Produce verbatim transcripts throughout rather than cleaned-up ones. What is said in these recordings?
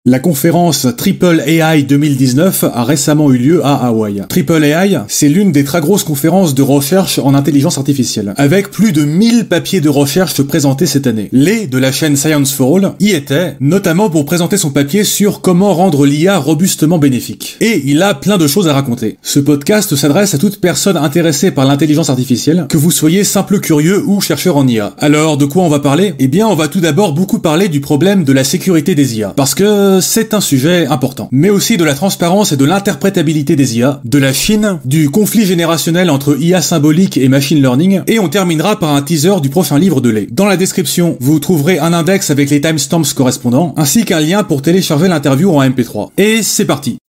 La conférence Triple A I deux mille dix-neuf a récemment eu lieu à Hawaï. Triple A I, c'est l'une des très grosses conférences de recherche en intelligence artificielle, avec plus de mille papiers de recherche présentés cette année. Lé, de la chaîne Science for All, y était, notamment pour présenter son papier sur comment rendre l'I A robustement bénéfique. Et il a plein de choses à raconter. Ce podcast s'adresse à toute personne intéressée par l'intelligence artificielle, que vous soyez simple curieux ou chercheur en I A. Alors, de quoi on va parler? Eh bien, on va tout d'abord beaucoup parler du problème de la sécurité des I A, parce que c'est un sujet important, mais aussi de la transparence et de l'interprétabilité des I A, de la Chine, du conflit générationnel entre I A symbolique et machine learning, et on terminera par un teaser du prochain livre de Lé. Dans la description, vous trouverez un index avec les timestamps correspondants, ainsi qu'un lien pour télécharger l'interview en M P trois. Et c'est parti.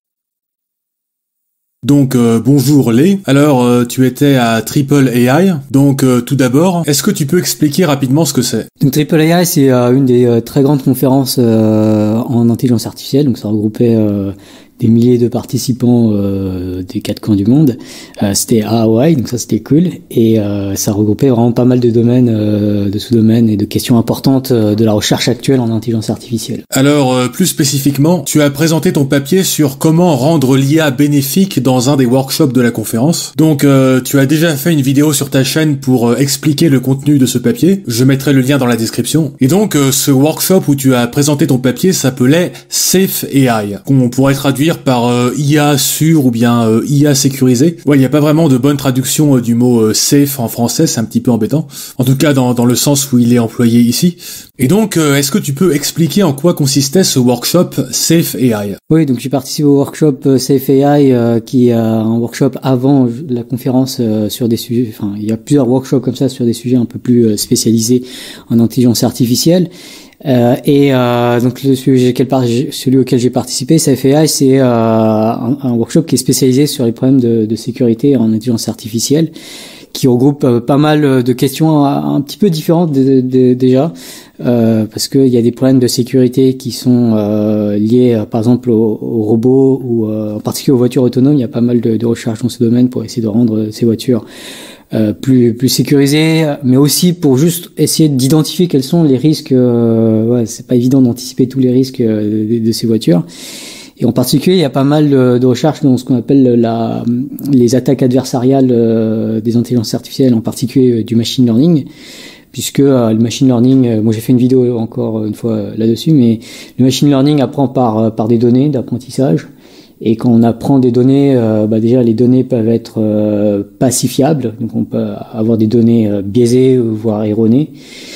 Donc euh, bonjour Lé, alors euh, tu étais à Triple A I, donc euh, tout d'abord, est-ce que tu peux expliquer rapidement ce que c'est? Donc Triple A I c'est euh, une des euh, très grandes conférences euh, en intelligence artificielle, donc ça regroupait euh, des milliers de participants euh, des quatre coins du monde. Euh, c'était à Hawaï, donc ça c'était cool, et euh, ça regroupait vraiment pas mal de domaines, euh, de sous-domaines et de questions importantes euh, de la recherche actuelle en intelligence artificielle. Alors euh, plus spécifiquement, tu as présenté ton papier sur comment rendre l'I A bénéfique dans un des workshops de la conférence. Donc euh, tu as déjà fait une vidéo sur ta chaîne pour euh, expliquer le contenu de ce papier. Je mettrai le lien dans la description. Et donc euh, ce workshop où tu as présenté ton papier s'appelait Safe A I, qu'on pourrait traduire par euh, I A sûr ou bien euh, I A sécurisé. Ouais, il n'y a pas vraiment de bonne traduction euh, du mot euh, safe en français, c'est un petit peu embêtant. En tout cas, dans, dans le sens où il est employé ici. Et donc, euh, est-ce que tu peux expliquer en quoi consistait ce workshop Safe A I? Oui, donc j'ai participé au workshop euh, Safe A I, euh, qui est euh, un workshop avant la conférence euh, sur des sujets. Enfin, il y a plusieurs workshops comme ça sur des sujets un peu plus euh, spécialisés en intelligence artificielle. Euh, et euh, donc le sujet, celui auquel j'ai participé, Safe A I, c'est euh, un, un workshop qui est spécialisé sur les problèmes de, de sécurité en intelligence artificielle, qui regroupe euh, pas mal de questions un, un petit peu différentes de, de, de, déjà, euh, parce qu'il y a des problèmes de sécurité qui sont euh, liés, euh, par exemple, aux, aux robots ou euh, en particulier aux voitures autonomes. Il y a pas mal de, de recherches dans ce domaine pour essayer de rendre ces voitures Euh, plus plus sécurisé, mais aussi pour juste essayer d'identifier quels sont les risques. Euh, ouais, c'est pas évident d'anticiper tous les risques euh, de, de ces voitures. Et en particulier, il y a pas mal de, de recherches dans ce qu'on appelle la les attaques adversariales euh, des intelligences artificielles, en particulier euh, du machine learning, puisque euh, le machine learning, euh, moi j'ai fait une vidéo encore une fois euh, là-dessus, mais le machine learning apprend par euh, par des données d'apprentissage. Et quand on apprend des données, euh, bah déjà les données peuvent être euh, pas si fiables, donc on peut avoir des données euh, biaisées voire erronées.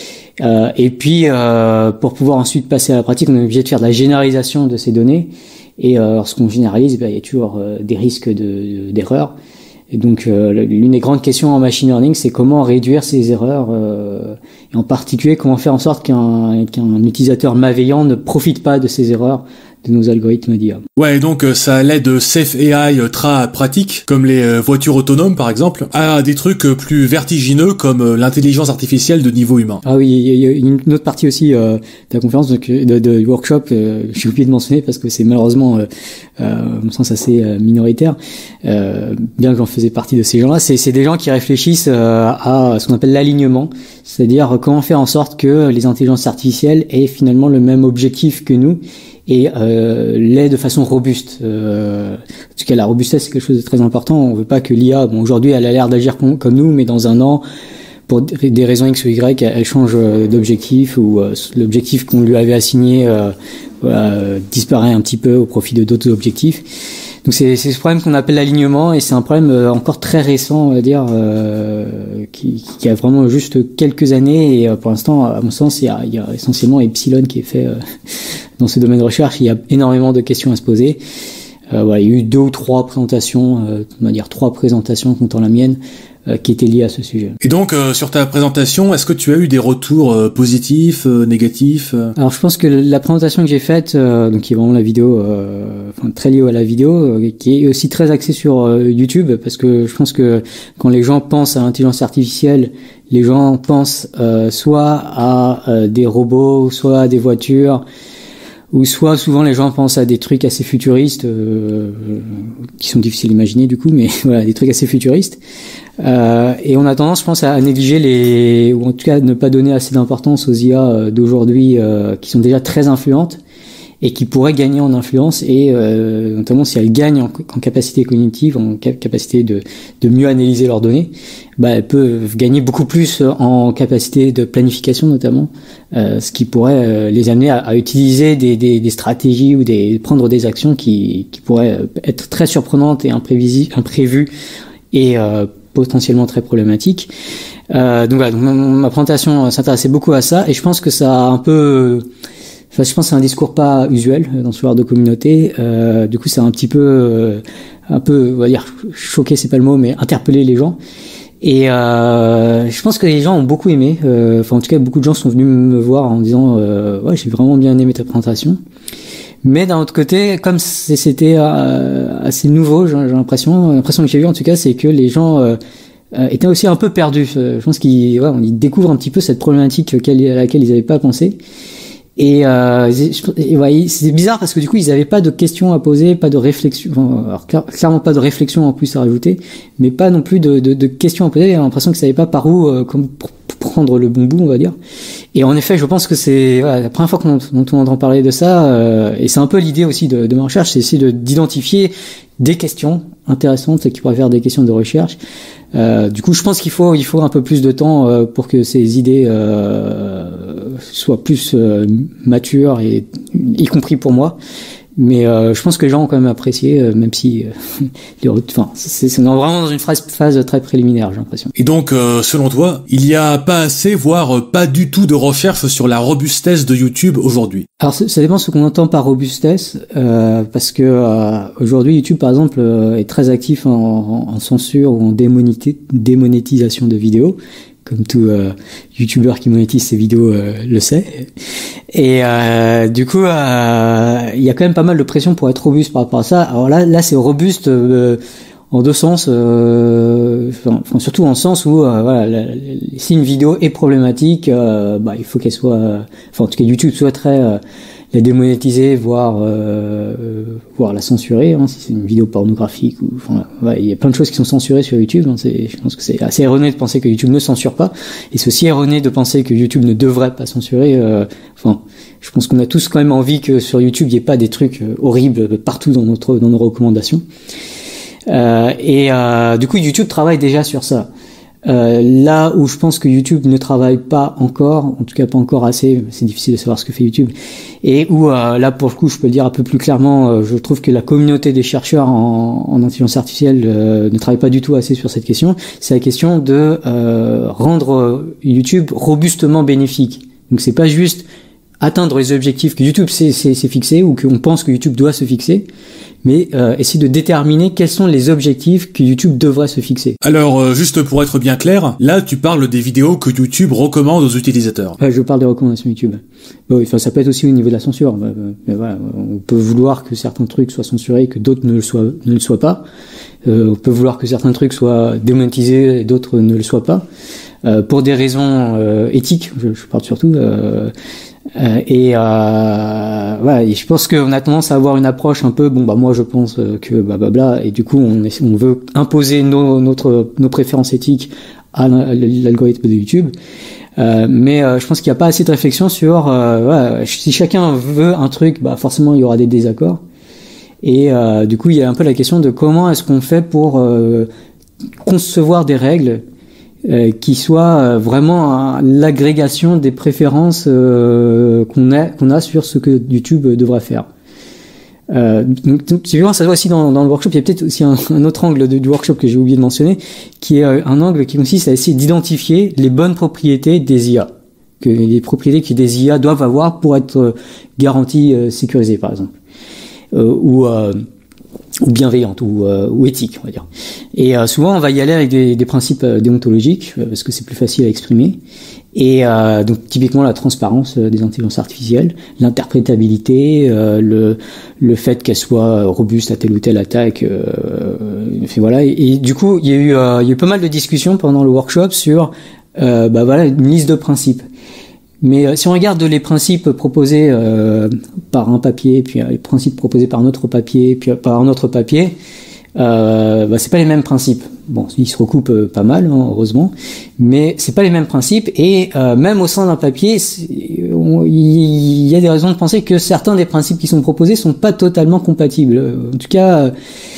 Euh, et puis euh, pour pouvoir ensuite passer à la pratique, on est obligé de faire de la généralisation de ces données. Et euh, lorsqu'on généralise, bah, il y a toujours euh, des risques de, d'erreurs. Et donc euh, l'une des grandes questions en machine learning, c'est comment réduire ces erreurs, euh, et en particulier comment faire en sorte qu'un, qu'un utilisateur malveillant ne profite pas de ces erreurs de nos algorithmes d'I A. Ouais, donc euh, ça allait de Safe A I euh, très pratique, comme les euh, voitures autonomes par exemple, à des trucs euh, plus vertigineux comme euh, l'intelligence artificielle de niveau humain. Ah oui, il y, y a une autre partie aussi euh, de la conférence, donc, de, de, du workshop, euh, j'ai oublié de mentionner parce que c'est malheureusement, euh, euh, à mon sens, assez euh, minoritaire, euh, bien que j'en faisais partie de ces gens-là. C'est, c'est des gens qui réfléchissent euh, à ce qu'on appelle l'alignement, c'est-à-dire comment faire en sorte que les intelligences artificielles aient finalement le même objectif que nous, et euh, l'est de façon robuste. Euh, en tout cas, la robustesse, c'est quelque chose de très important. On veut pas que l'I A, bon, aujourd'hui, elle a l'air d'agir com- comme nous, mais dans un an, pour des raisons X ou Y, elle change d'objectif, ou euh, l'objectif qu'on lui avait assigné euh, euh, disparaît un petit peu au profit de d'autres objectifs. Donc c'est, c'est ce problème qu'on appelle l'alignement, et c'est un problème euh, encore très récent, on va dire, euh, qui, qui a vraiment juste quelques années, et euh, pour l'instant, à mon sens, il y a, il y a essentiellement Epsilon qui est fait euh, dans ce domaine de recherche. Il y a énormément de questions à se poser. Euh, voilà, il y a eu deux ou trois présentations, euh, on va dire trois présentations comptant la mienne, euh, qui étaient liées à ce sujet. Et donc, euh, sur ta présentation, est-ce que tu as eu des retours euh, positifs, euh, négatifs euh... Alors, je pense que la présentation que j'ai faite, euh, donc qui est vraiment la vidéo, euh, enfin très liée à la vidéo, euh, qui est aussi très axée sur euh, YouTube, parce que je pense que quand les gens pensent à l'intelligence artificielle, les gens pensent euh, soit à euh, des robots, soit à des voitures, ou soit souvent les gens pensent à des trucs assez futuristes, euh, qui sont difficiles à imaginer du coup, mais voilà, des trucs assez futuristes. Euh, et on a tendance, je pense, à négliger les, ou en tout cas ne pas donner assez d'importance aux I A d'aujourd'hui, euh, qui sont déjà très influentes, et qui pourrait gagner en influence et euh, notamment si elles gagnent en, en capacité cognitive, en cap- capacité de, de mieux analyser leurs données, bah, elles peuvent gagner beaucoup plus en capacité de planification notamment, euh, ce qui pourrait euh, les amener à, à utiliser des, des, des stratégies ou des prendre des actions qui, qui pourraient être très surprenantes et imprévisibles, imprévues et euh, potentiellement très problématiques. Euh, donc voilà, donc ma présentation s'intéressait beaucoup à ça et je pense que ça a un peu, enfin je pense que c'est un discours pas usuel dans ce genre de communauté. Euh, du coup, ça a un petit peu, euh, un peu, on va dire choqué, c'est pas le mot, mais interpellé les gens. Et euh, je pense que les gens ont beaucoup aimé. Euh, enfin, en tout cas, beaucoup de gens sont venus me voir en disant, euh, ouais, j'ai vraiment bien aimé ta présentation. Mais d'un autre côté, comme c'était euh, assez nouveau, j'ai, j'ai l'impression, l'impression que j'ai eu en tout cas, c'est que les gens euh, Euh, étaient aussi un peu perdus. Je pense qu'ils ouais, ils découvrent un petit peu cette problématique à laquelle ils n'avaient pas pensé. Et, euh, et ouais, c'est bizarre parce que du coup, ils n'avaient pas de questions à poser, pas de réflexion, enfin, alors, clairement pas de réflexion en plus à rajouter, mais pas non plus de, de, de questions à poser. J'ai l'impression qu'ils ne savaient pas par où euh, comme, pour prendre le bon bout, on va dire. Et en effet, je pense que c'est voilà, la première fois qu'on dont on entend parler de ça, euh, et c'est un peu l'idée aussi de, de ma recherche, c'est essayer de, d'identifier des questions intéressantes qui pourraient faire des questions de recherche. Euh, du coup, je pense qu'il faut il faut un peu plus de temps euh, pour que ces idées euh, soient plus euh, matures et y compris pour moi. Mais euh, je pense que les gens ont quand même apprécié, euh, même si, euh, les, enfin, c'est, c'est vraiment dans une phase, phase très préliminaire, j'ai l'impression. Et donc, euh, selon toi, il y a pas assez, voire pas du tout de recherche sur la robustesse de YouTube aujourd'hui? Alors, ça dépend de ce qu'on entend par robustesse, euh, parce que euh, aujourd'hui, YouTube, par exemple, euh, est très actif en, en, en censure ou en démonité, démonétisation de vidéos. Comme tout euh, youtubeur qui monétise ses vidéos euh, le sait. Et euh, du coup, il euh, y a quand même pas mal de pression pour être robuste par rapport à ça. Alors là, là c'est robuste euh, en deux sens, euh, enfin, enfin, surtout en sens où euh, voilà, la, la, si une vidéo est problématique, euh, bah, il faut qu'elle soit, euh, enfin en tout cas YouTube souhaiterait euh, la démonétiser, voire euh, voire la censurer, hein, si c'est une vidéo pornographique ou enfin ouais, il y a plein de choses qui sont censurées sur YouTube, hein, c'est, je pense que c'est assez erroné de penser que YouTube ne censure pas, et c'est aussi erroné de penser que YouTube ne devrait pas censurer. Euh, enfin, je pense qu'on a tous quand même envie que sur YouTube il n'y ait pas des trucs euh, horribles partout dans notre dans nos recommandations. Euh, et euh, du coup YouTube travaille déjà sur ça. Euh, là où je pense que YouTube ne travaille pas encore, en tout cas pas encore assez, c'est difficile de savoir ce que fait YouTube, et où euh, là pour le coup je peux le dire un peu plus clairement, euh, je trouve que la communauté des chercheurs en, en intelligence artificielle euh, ne travaille pas du tout assez sur cette question, c'est la question de euh, rendre YouTube robustement bénéfique. Donc c'est pas juste atteindre les objectifs que YouTube s'est, s'est, s'est fixé ou qu'on pense que YouTube doit se fixer, mais euh, essayer de déterminer quels sont les objectifs que YouTube devrait se fixer. Alors, euh, juste pour être bien clair, là tu parles des vidéos que YouTube recommande aux utilisateurs. Ouais, je parle des recommandations YouTube. Bon, enfin, ça peut être aussi au niveau de la censure. Mais, mais voilà, on peut vouloir que certains trucs soient censurés et que d'autres ne le soient, ne le soient pas. Euh, on peut vouloir que certains trucs soient démonétisés et d'autres ne le soient pas. Euh, pour des raisons euh, éthiques, je, je parle surtout... Euh, Euh, et euh, voilà, et je pense qu'on a tendance à avoir une approche un peu bon bah moi je pense que blablabla, et du coup on, est, on veut imposer nos, notre, nos préférences éthiques à l'algorithme de YouTube, euh, mais euh, je pense qu'il n'y a pas assez de réflexion sur euh, voilà, si chacun veut un truc, bah forcément il y aura des désaccords, et euh, du coup il y a un peu la question de comment est-ce qu'on fait pour euh, concevoir des règles Euh, qui soit euh, vraiment euh, l'agrégation des préférences euh, qu'on a qu'on a sur ce que YouTube devrait faire. Euh, donc, donc, ça se voit aussi dans, dans le workshop. Il y a peut-être aussi un, un autre angle de, du workshop que j'ai oublié de mentionner, qui est euh, un angle qui consiste à essayer d'identifier les bonnes propriétés des I A, que les propriétés que des I A doivent avoir pour être euh, garanties euh, sécurisées, par exemple, euh, ou euh, ou bienveillante ou, euh, ou éthique, on va dire. Et euh, souvent on va y aller avec des, des principes euh, déontologiques euh, parce que c'est plus facile à exprimer. Et euh, donc typiquement la transparence euh, des intelligences artificielles, l'interprétabilité, euh, le le fait qu'elles soient robustes à telle ou telle attaque. Euh, et voilà. Et, et du coup il y a eu euh, il y a eu pas mal de discussions pendant le workshop sur euh, bah voilà une liste de principes. Mais euh, si on regarde les principes proposés euh, par un papier, puis euh, les principes proposés par un autre papier, puis euh, par un autre papier, euh, bah, c'est pas les mêmes principes. Bon, ils se recoupent euh, pas mal, hein, heureusement, mais c'est pas les mêmes principes. Et euh, même au sein d'un papier, on il y a des raisons de penser que certains des principes qui sont proposés sont pas totalement compatibles. En tout cas,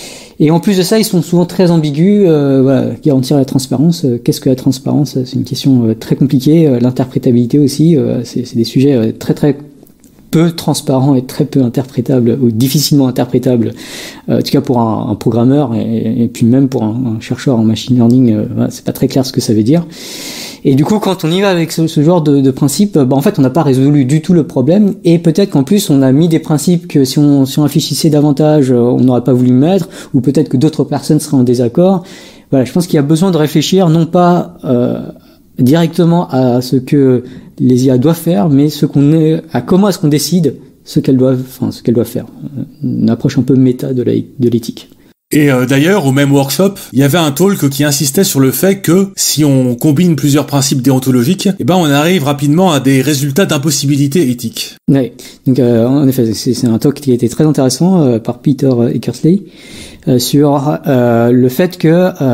et en plus de ça, ils sont souvent très ambigus. Euh, voilà, garantir la transparence. Qu'est-ce que la transparence? C'est une question très compliquée. L'interprétabilité aussi, c'est, c'est des sujets très très peu transparent et très peu interprétable ou difficilement interprétable, euh, en tout cas pour un, un programmeur et, et puis même pour un, un chercheur en machine learning, euh, voilà, c'est pas très clair ce que ça veut dire. Et du coup, quand on y va avec ce, ce genre de, de principe, bah, en fait, on n'a pas résolu du tout le problème et peut-être qu'en plus, on a mis des principes que si on, si on réfléchissait davantage, on n'aurait pas voulu mettre, ou peut-être que d'autres personnes seraient en désaccord. Voilà, je pense qu'il y a besoin de réfléchir, non pas euh, directement à ce que les I A doivent faire, mais ce qu'on est, à comment est-ce qu'on décide ce qu'elles doivent, enfin ce qu'elles doivent faire. Une approche un peu méta de la, de l'éthique. Et euh, d'ailleurs, au même workshop, il y avait un talk qui insistait sur le fait que si on combine plusieurs principes déontologiques, eh ben on arrive rapidement à des résultats d'impossibilité éthique. Oui, donc euh, en effet, c'est, c'est un talk qui a été très intéressant euh, par Peter Eckersley euh, sur euh, le fait que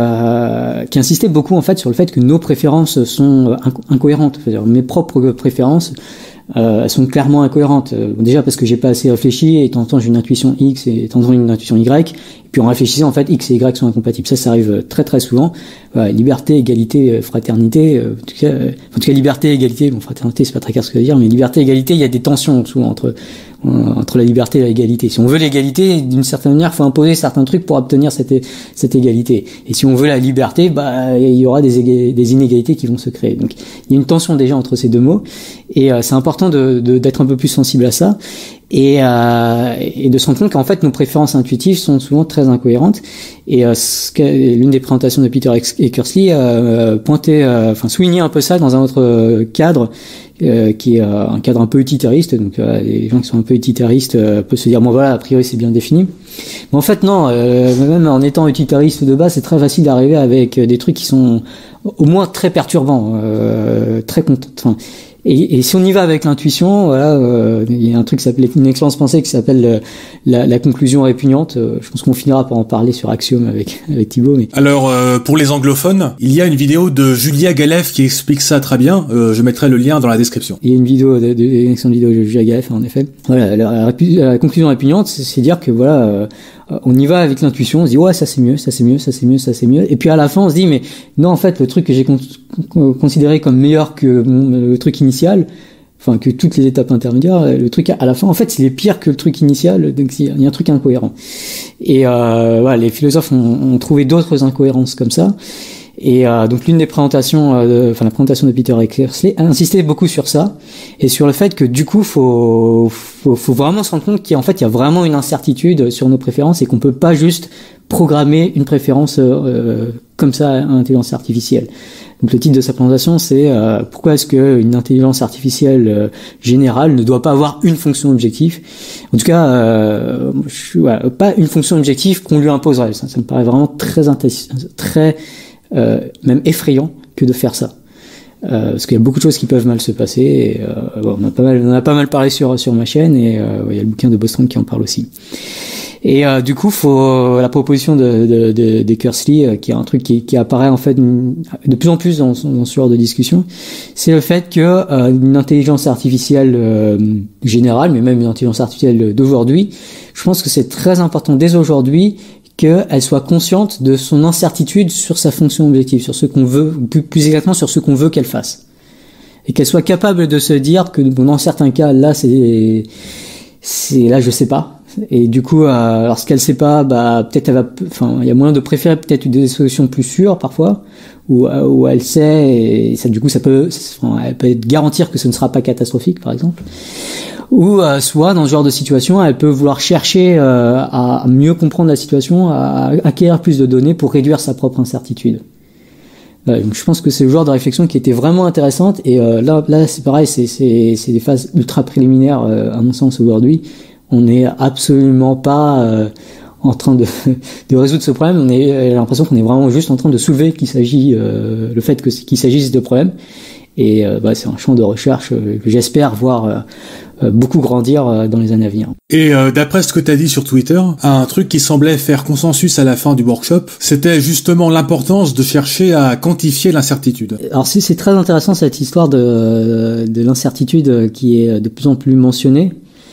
euh, qui insistait beaucoup en fait sur le fait que nos préférences sont inco- incohérentes. C'est-à-dire mes propres préférences. Euh, elles sont clairement incohérentes. Euh, déjà parce que j'ai pas assez réfléchi et de temps en temps j'ai une intuition X et de temps en temps une intuition Y. Et puis en réfléchissant en fait X et Y sont incompatibles. Ça, ça arrive très très souvent. Voilà, liberté, égalité, fraternité. Euh, en tout cas, euh, en tout cas liberté, égalité. Bon, fraternité, c'est pas très clair ce que ça veut dire, mais liberté, égalité, il y a des tensions souvent entre euh, entre la liberté et l'égalité. Si on veut l'égalité, d'une certaine manière, il faut imposer certains trucs pour obtenir cette cette égalité. Et si on veut la liberté, bah il y aura des ég- des inégalités qui vont se créer. Donc il y a une tension déjà entre ces deux mots. Et euh, c'est important de, de, d'être un peu plus sensible à ça et, euh, et de se rendre compte qu'en fait nos préférences intuitives sont souvent très incohérentes. Et euh, ce que, l'une des présentations de Peter Eckersley euh, pointait, euh, enfin soulignait un peu ça dans un autre cadre euh, qui est euh, un cadre un peu utilitariste. Donc euh, les gens qui sont un peu utilitaristes euh, peuvent se dire bon voilà, a priori c'est bien défini. Mais en fait non, euh, même en étant utilitariste de base, c'est très facile d'arriver avec des trucs qui sont au moins très perturbants, euh, très contents. Enfin, Et, et si on y va avec l'intuition, voilà, euh, il y a un truc qui s'appelle une expérience pensée qui s'appelle euh, la, la conclusion répugnante. Euh, je pense qu'on finira par en parler sur Axiom avec avec Thibaut. Mais alors euh, pour les anglophones, il y a une vidéo de Julia Galef qui explique ça très bien. Euh, je mettrai le lien dans la description. Il y a une vidéo, de, de, une excellente vidéo de Julia Galef en effet. Voilà, la, la, la conclusion répugnante, c'est, c'est dire que voilà. Euh, on y va avec l'intuition, on se dit ouais ça c'est mieux, ça c'est mieux, ça c'est mieux, ça c'est mieux, et puis à la fin on se dit mais non en fait le truc que j'ai con- considéré comme meilleur que le truc initial, enfin que toutes les étapes intermédiaires, le truc à la fin en fait il est pire que le truc initial, donc il y a un truc incohérent. Et euh, voilà, les philosophes ont, ont trouvé d'autres incohérences comme ça. Et euh, donc l'une des présentations, euh, enfin la présentation de Peter Eckersley a insisté beaucoup sur ça et sur le fait que du coup faut faut, faut vraiment se rendre compte qu'en fait il y a vraiment une incertitude sur nos préférences et qu'on peut pas juste programmer une préférence euh, comme ça à l'intelligence artificielle. Donc le titre de sa présentation c'est euh, pourquoi est-ce que une intelligence artificielle euh, générale ne doit pas avoir une fonction objective. En tout cas, euh, je, voilà, pas une fonction objective qu'on lui imposerait. Ça, ça me paraît vraiment très intéressant, très Euh, même effrayant que de faire ça, euh, parce qu'il y a beaucoup de choses qui peuvent mal se passer. Et, euh, bon, on a pas mal, on a pas mal parlé sur sur ma chaîne et euh, il y a le bouquin de Bostrom qui en parle aussi. Et euh, du coup, faut la proposition de de, de, de Eckersley, euh, qui est un truc qui, qui apparaît en fait de plus en plus dans, dans ce genre de discussion, c'est le fait que euh, une intelligence artificielle euh, générale, mais même une intelligence artificielle d'aujourd'hui, je pense que c'est très important dès aujourd'hui qu'elle soit consciente de son incertitude sur sa fonction objective, sur ce qu'on veut, plus, plus exactement sur ce qu'on veut qu'elle fasse. Et qu'elle soit capable de se dire que bon, dans certains cas, là, c'est, c'est, là, je sais pas. Et du coup, euh, lorsqu'elle sait pas, bah, peut-être elle va, enfin, il y a moyen de préférer peut-être des solutions plus sûres, parfois, où, où elle sait, et ça, du coup, ça peut, enfin, elle peut garantir que ce ne sera pas catastrophique, par exemple. Ou euh, soit dans ce genre de situation, elle peut vouloir chercher euh, à mieux comprendre la situation, à acquérir plus de données pour réduire sa propre incertitude. Euh, donc je pense que c'est le genre de réflexion qui était vraiment intéressante. Et euh, là, là c'est pareil, c'est, c'est, c'est des phases ultra préliminaires euh, à mon sens aujourd'hui. On n'est absolument pas euh, en train de, de résoudre ce problème. On est, j'ai l'impression qu'on est vraiment juste en train de soulever qu'il s'agit, euh, le fait que, qu'il s'agisse de problèmes. Et euh, bah, c'est un champ de recherche euh, que j'espère voir euh, euh, beaucoup grandir euh, dans les années à venir. Et euh, d'après ce que tu as dit sur Twitter, un truc qui semblait faire consensus à la fin du workshop, c'était justement l'importance de chercher à quantifier l'incertitude. Alors c'est, c'est très intéressant cette histoire de, de l'incertitude qui est de plus en plus mentionnée.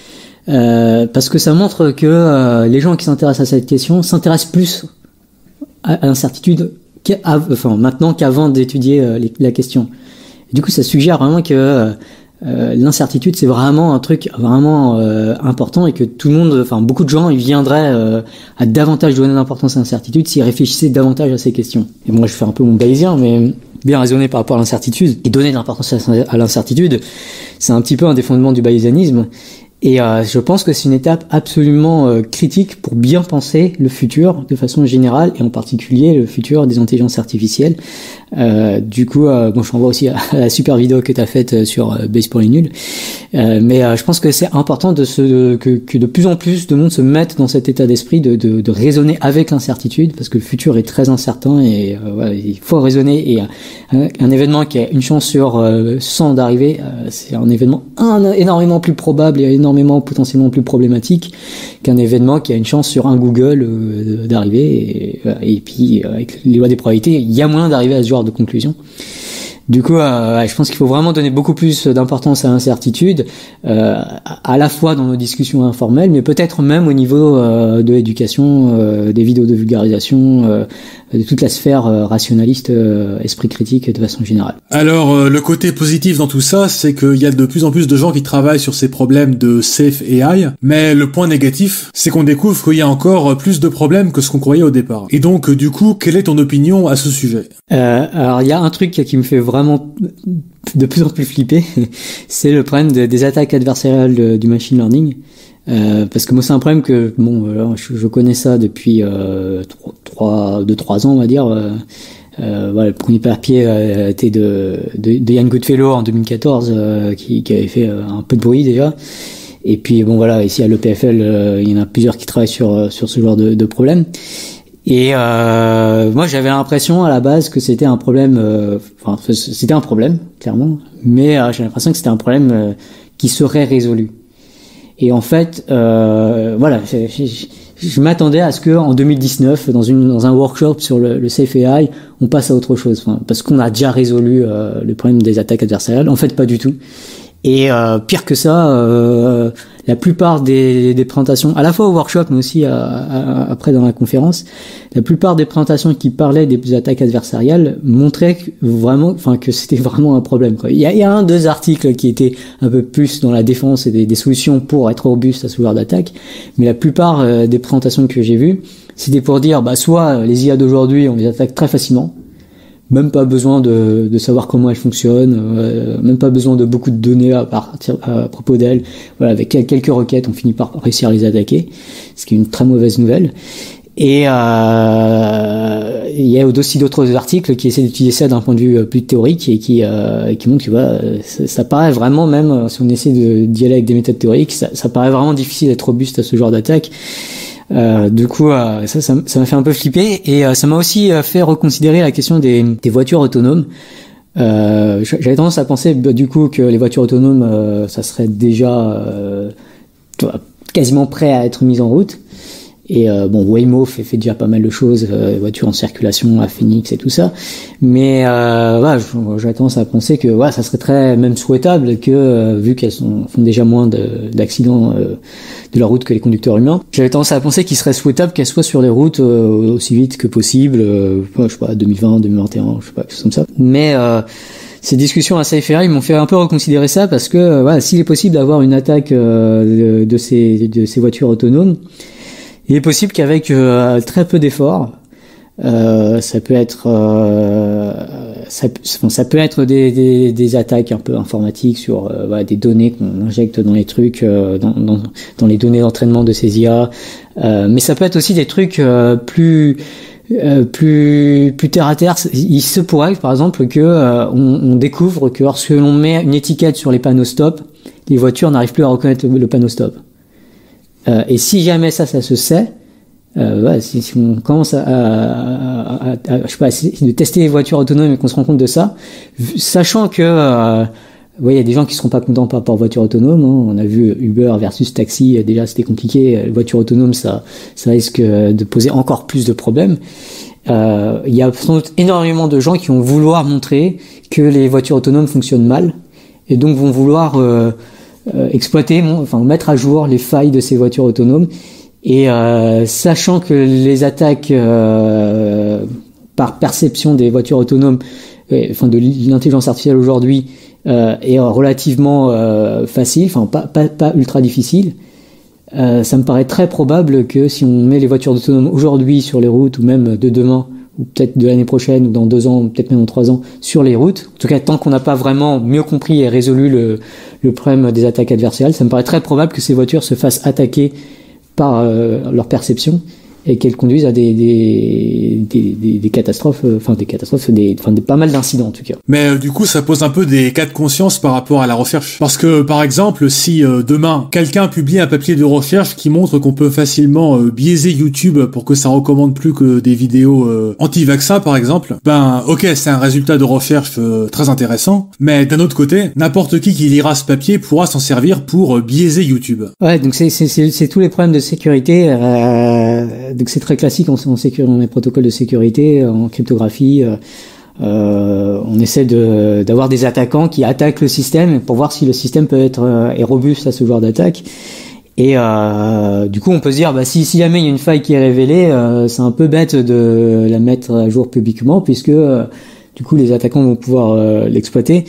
Euh, parce que ça montre que euh, les gens qui s'intéressent à cette question s'intéressent plus à, à l'incertitude qu'à, enfin, maintenant qu'avant d'étudier euh, les, la question. Et du coup, ça suggère vraiment que euh, l'incertitude, c'est vraiment un truc vraiment euh, important et que tout le monde, enfin beaucoup de gens, ils viendraient euh, à davantage donner d'importance à l'incertitude s'ils réfléchissaient davantage à ces questions. Et moi, je fais un peu mon bayésien, mais bien raisonner par rapport à l'incertitude et donner de l'importance à l'incertitude, c'est un petit peu un des fondements du bayésianisme. Et euh, je pense que c'est une étape absolument euh, critique pour bien penser le futur de façon générale et en particulier le futur des intelligences artificielles. Euh, du coup, euh, bon, je renvoie aussi à la super vidéo que tu as faite sur euh, Base pour les nuls. Euh, mais euh, je pense que c'est important de se, que, que de plus en plus de monde se mette dans cet état d'esprit de, de, de raisonner avec l'incertitude parce que le futur est très incertain et euh, voilà, il faut raisonner. Et euh, un événement qui a une chance sur euh, cent d'arriver, euh, c'est un événement un, énormément plus probable et énormément potentiellement plus problématique qu'un événement qui a une chance sur un Google euh, d'arriver. Et, et puis avec les lois des probabilités, il y a moyen d'arriver à ce genre de conclusion. Du coup, euh, je pense qu'il faut vraiment donner beaucoup plus d'importance à l'incertitude, euh, à la fois dans nos discussions informelles, mais peut-être même au niveau euh, de l'éducation, euh, des vidéos de vulgarisation, euh, de toute la sphère euh, rationaliste, euh, esprit critique de façon générale. Alors, euh, le côté positif dans tout ça, c'est qu'il y a de plus en plus de gens qui travaillent sur ces problèmes de safe A I, mais le point négatif, c'est qu'on découvre qu'il y a encore plus de problèmes que ce qu'on croyait au départ. Et donc, du coup, quelle est ton opinion à ce sujet ? euh, Alors, il y a un truc qui me fait vraiment de plus en plus flipper, c'est le problème de, des attaques adversariales de, du machine learning. Euh, parce que moi c'est un problème que bon euh, je, je connais ça depuis euh, trois deux trois ans on va dire. Euh, euh, voilà, le premier papier euh, était de, de de Ian Goodfellow en deux mille quatorze euh, qui, qui avait fait euh, un peu de bruit déjà. Et puis bon voilà, ici à l'E P F L euh, il y en a plusieurs qui travaillent sur sur ce genre de, de problème. Et euh, moi j'avais l'impression à la base que c'était un problème, euh, enfin c'était un problème clairement, mais euh, j'ai l'impression que c'était un problème euh, qui serait résolu. Et en fait, euh, voilà, je, je, je m'attendais à ce que en deux mille dix-neuf, dans une dans un workshop sur le, le Safe A I, on passe à autre chose, enfin, parce qu'on a déjà résolu euh, le problème des attaques adversariales. En fait, pas du tout. Et euh, pire que ça, euh, la plupart des, des présentations, à la fois au workshop mais aussi à, à, après dans la conférence, la plupart des présentations qui parlaient des attaques adversariales montraient que vraiment, enfin que c'était vraiment un problème, quoi. Il y a, il y a un deux articles qui étaient un peu plus dans la défense et des, des solutions pour être robuste à ce genre d'attaque, mais la plupart euh, des présentations que j'ai vues, c'était pour dire, bah soit les I A d'aujourd'hui on les attaque très facilement. Même pas besoin de, de savoir comment elles fonctionnent, euh, même pas besoin de beaucoup de données à, partir, à propos d'elles. Voilà, avec quelques requêtes, on finit par réussir à les attaquer, ce qui est une très mauvaise nouvelle. Et euh, il y a aussi d'autres articles qui essaient d'utiliser ça d'un point de vue plus théorique et qui, euh, qui montrent que voilà, ça, ça paraît vraiment, même si on essaie de d'y aller avec des méthodes théoriques, ça, ça paraît vraiment difficile d'être robuste à ce genre d'attaque. Euh, du coup, euh, ça, ça, ça m'a fait un peu flipper et euh, ça m'a aussi euh, fait reconsidérer la question des, des voitures autonomes. Euh, j'avais tendance à penser, bah, du coup, que les voitures autonomes, euh, ça serait déjà euh, quasiment prêt à être mis en route. Et euh, bon, Waymo fait, fait déjà pas mal de choses, euh, voitures en circulation à Phoenix et tout ça. Mais euh, voilà, j'avais tendance à penser que voilà, ça serait très même souhaitable que, euh, vu qu'elles sont, font déjà moins d'accidents euh, de la route que les conducteurs humains, j'avais tendance à penser qu'il serait souhaitable qu'elles soient sur les routes euh, aussi vite que possible, euh, je sais pas, deux mille vingt, deux mille vingt et un, je sais pas, quelque chose comme ça. Mais euh, ces discussions à Safe A I m'ont fait un peu reconsidérer ça parce que euh, voilà, s'il est possible d'avoir une attaque euh, de, de ces de ces voitures autonomes, il est possible qu'avec euh, très peu d'efforts, euh, ça peut être, euh, ça, ça peut être des, des, des attaques un peu informatiques sur euh, voilà, des données qu'on injecte dans les trucs, euh, dans, dans, dans les données d'entraînement de ces I A. Euh, mais ça peut être aussi des trucs euh, plus euh, plus plus terre à terre. Il se pourrait, par exemple, que euh, on, on découvre que lorsque l'on met une étiquette sur les panneaux stop, les voitures n'arrivent plus à reconnaître le, le panneau stop. Euh, et si jamais ça, ça se sait, euh, ouais, si, si on commence à, à, à, à, je sais pas, de tester les voitures autonomes et qu'on se rend compte de ça, sachant que euh, Oui, il y a des gens qui seront pas contents par rapport à voiture autonome. Hein. On a vu Uber versus taxi, déjà c'était compliqué. Voiture autonome, ça, ça risque de poser encore plus de problèmes. Euh, il y a sans doute énormément de gens qui vont vouloir montrer que les voitures autonomes fonctionnent mal, et donc vont vouloir euh, euh, exploiter, enfin mettre à jour les failles de ces voitures autonomes. Et euh, sachant que les attaques euh, par perception des voitures autonomes, et, enfin de l'intelligence artificielle aujourd'hui, Euh, est relativement euh, facile, enfin pas, pas, pas ultra difficile. Euh, ça me paraît très probable que si on met les voitures autonomes aujourd'hui sur les routes, ou même de demain, ou peut-être de l'année prochaine, ou dans deux ans, ou peut-être même dans trois ans, sur les routes, en tout cas tant qu'on n'a pas vraiment mieux compris et résolu le, le problème des attaques adversariales, ça me paraît très probable que ces voitures se fassent attaquer par euh, leur perception, et qu'elles conduisent à des des des, des, des catastrophes, enfin des catastrophes, des, enfin des, pas mal d'incidents en tout cas. Mais euh, du coup, ça pose un peu des cas de conscience par rapport à la recherche. Parce que, par exemple, si euh, demain, quelqu'un publie un papier de recherche qui montre qu'on peut facilement euh, biaiser YouTube pour que ça recommande plus que des vidéos euh, anti-vaccins, par exemple, ben ok, c'est un résultat de recherche euh, très intéressant, mais d'un autre côté, n'importe qui qui lira ce papier pourra s'en servir pour euh, biaiser YouTube. Ouais, donc c'est c'est c'est, c'est tous les problèmes de sécurité. Euh... Donc c'est très classique en, en, sécurité, dans les protocoles de sécurité, en cryptographie. Euh, euh, on essaie de, d'avoir des attaquants qui attaquent le système pour voir si le système peut être euh, est robuste à ce genre d'attaque. Et euh, du coup, on peut se dire, bah si, si jamais il y a une faille qui est révélée, euh, c'est un peu bête de la mettre à jour publiquement, puisque euh, du coup les attaquants vont pouvoir euh, l'exploiter.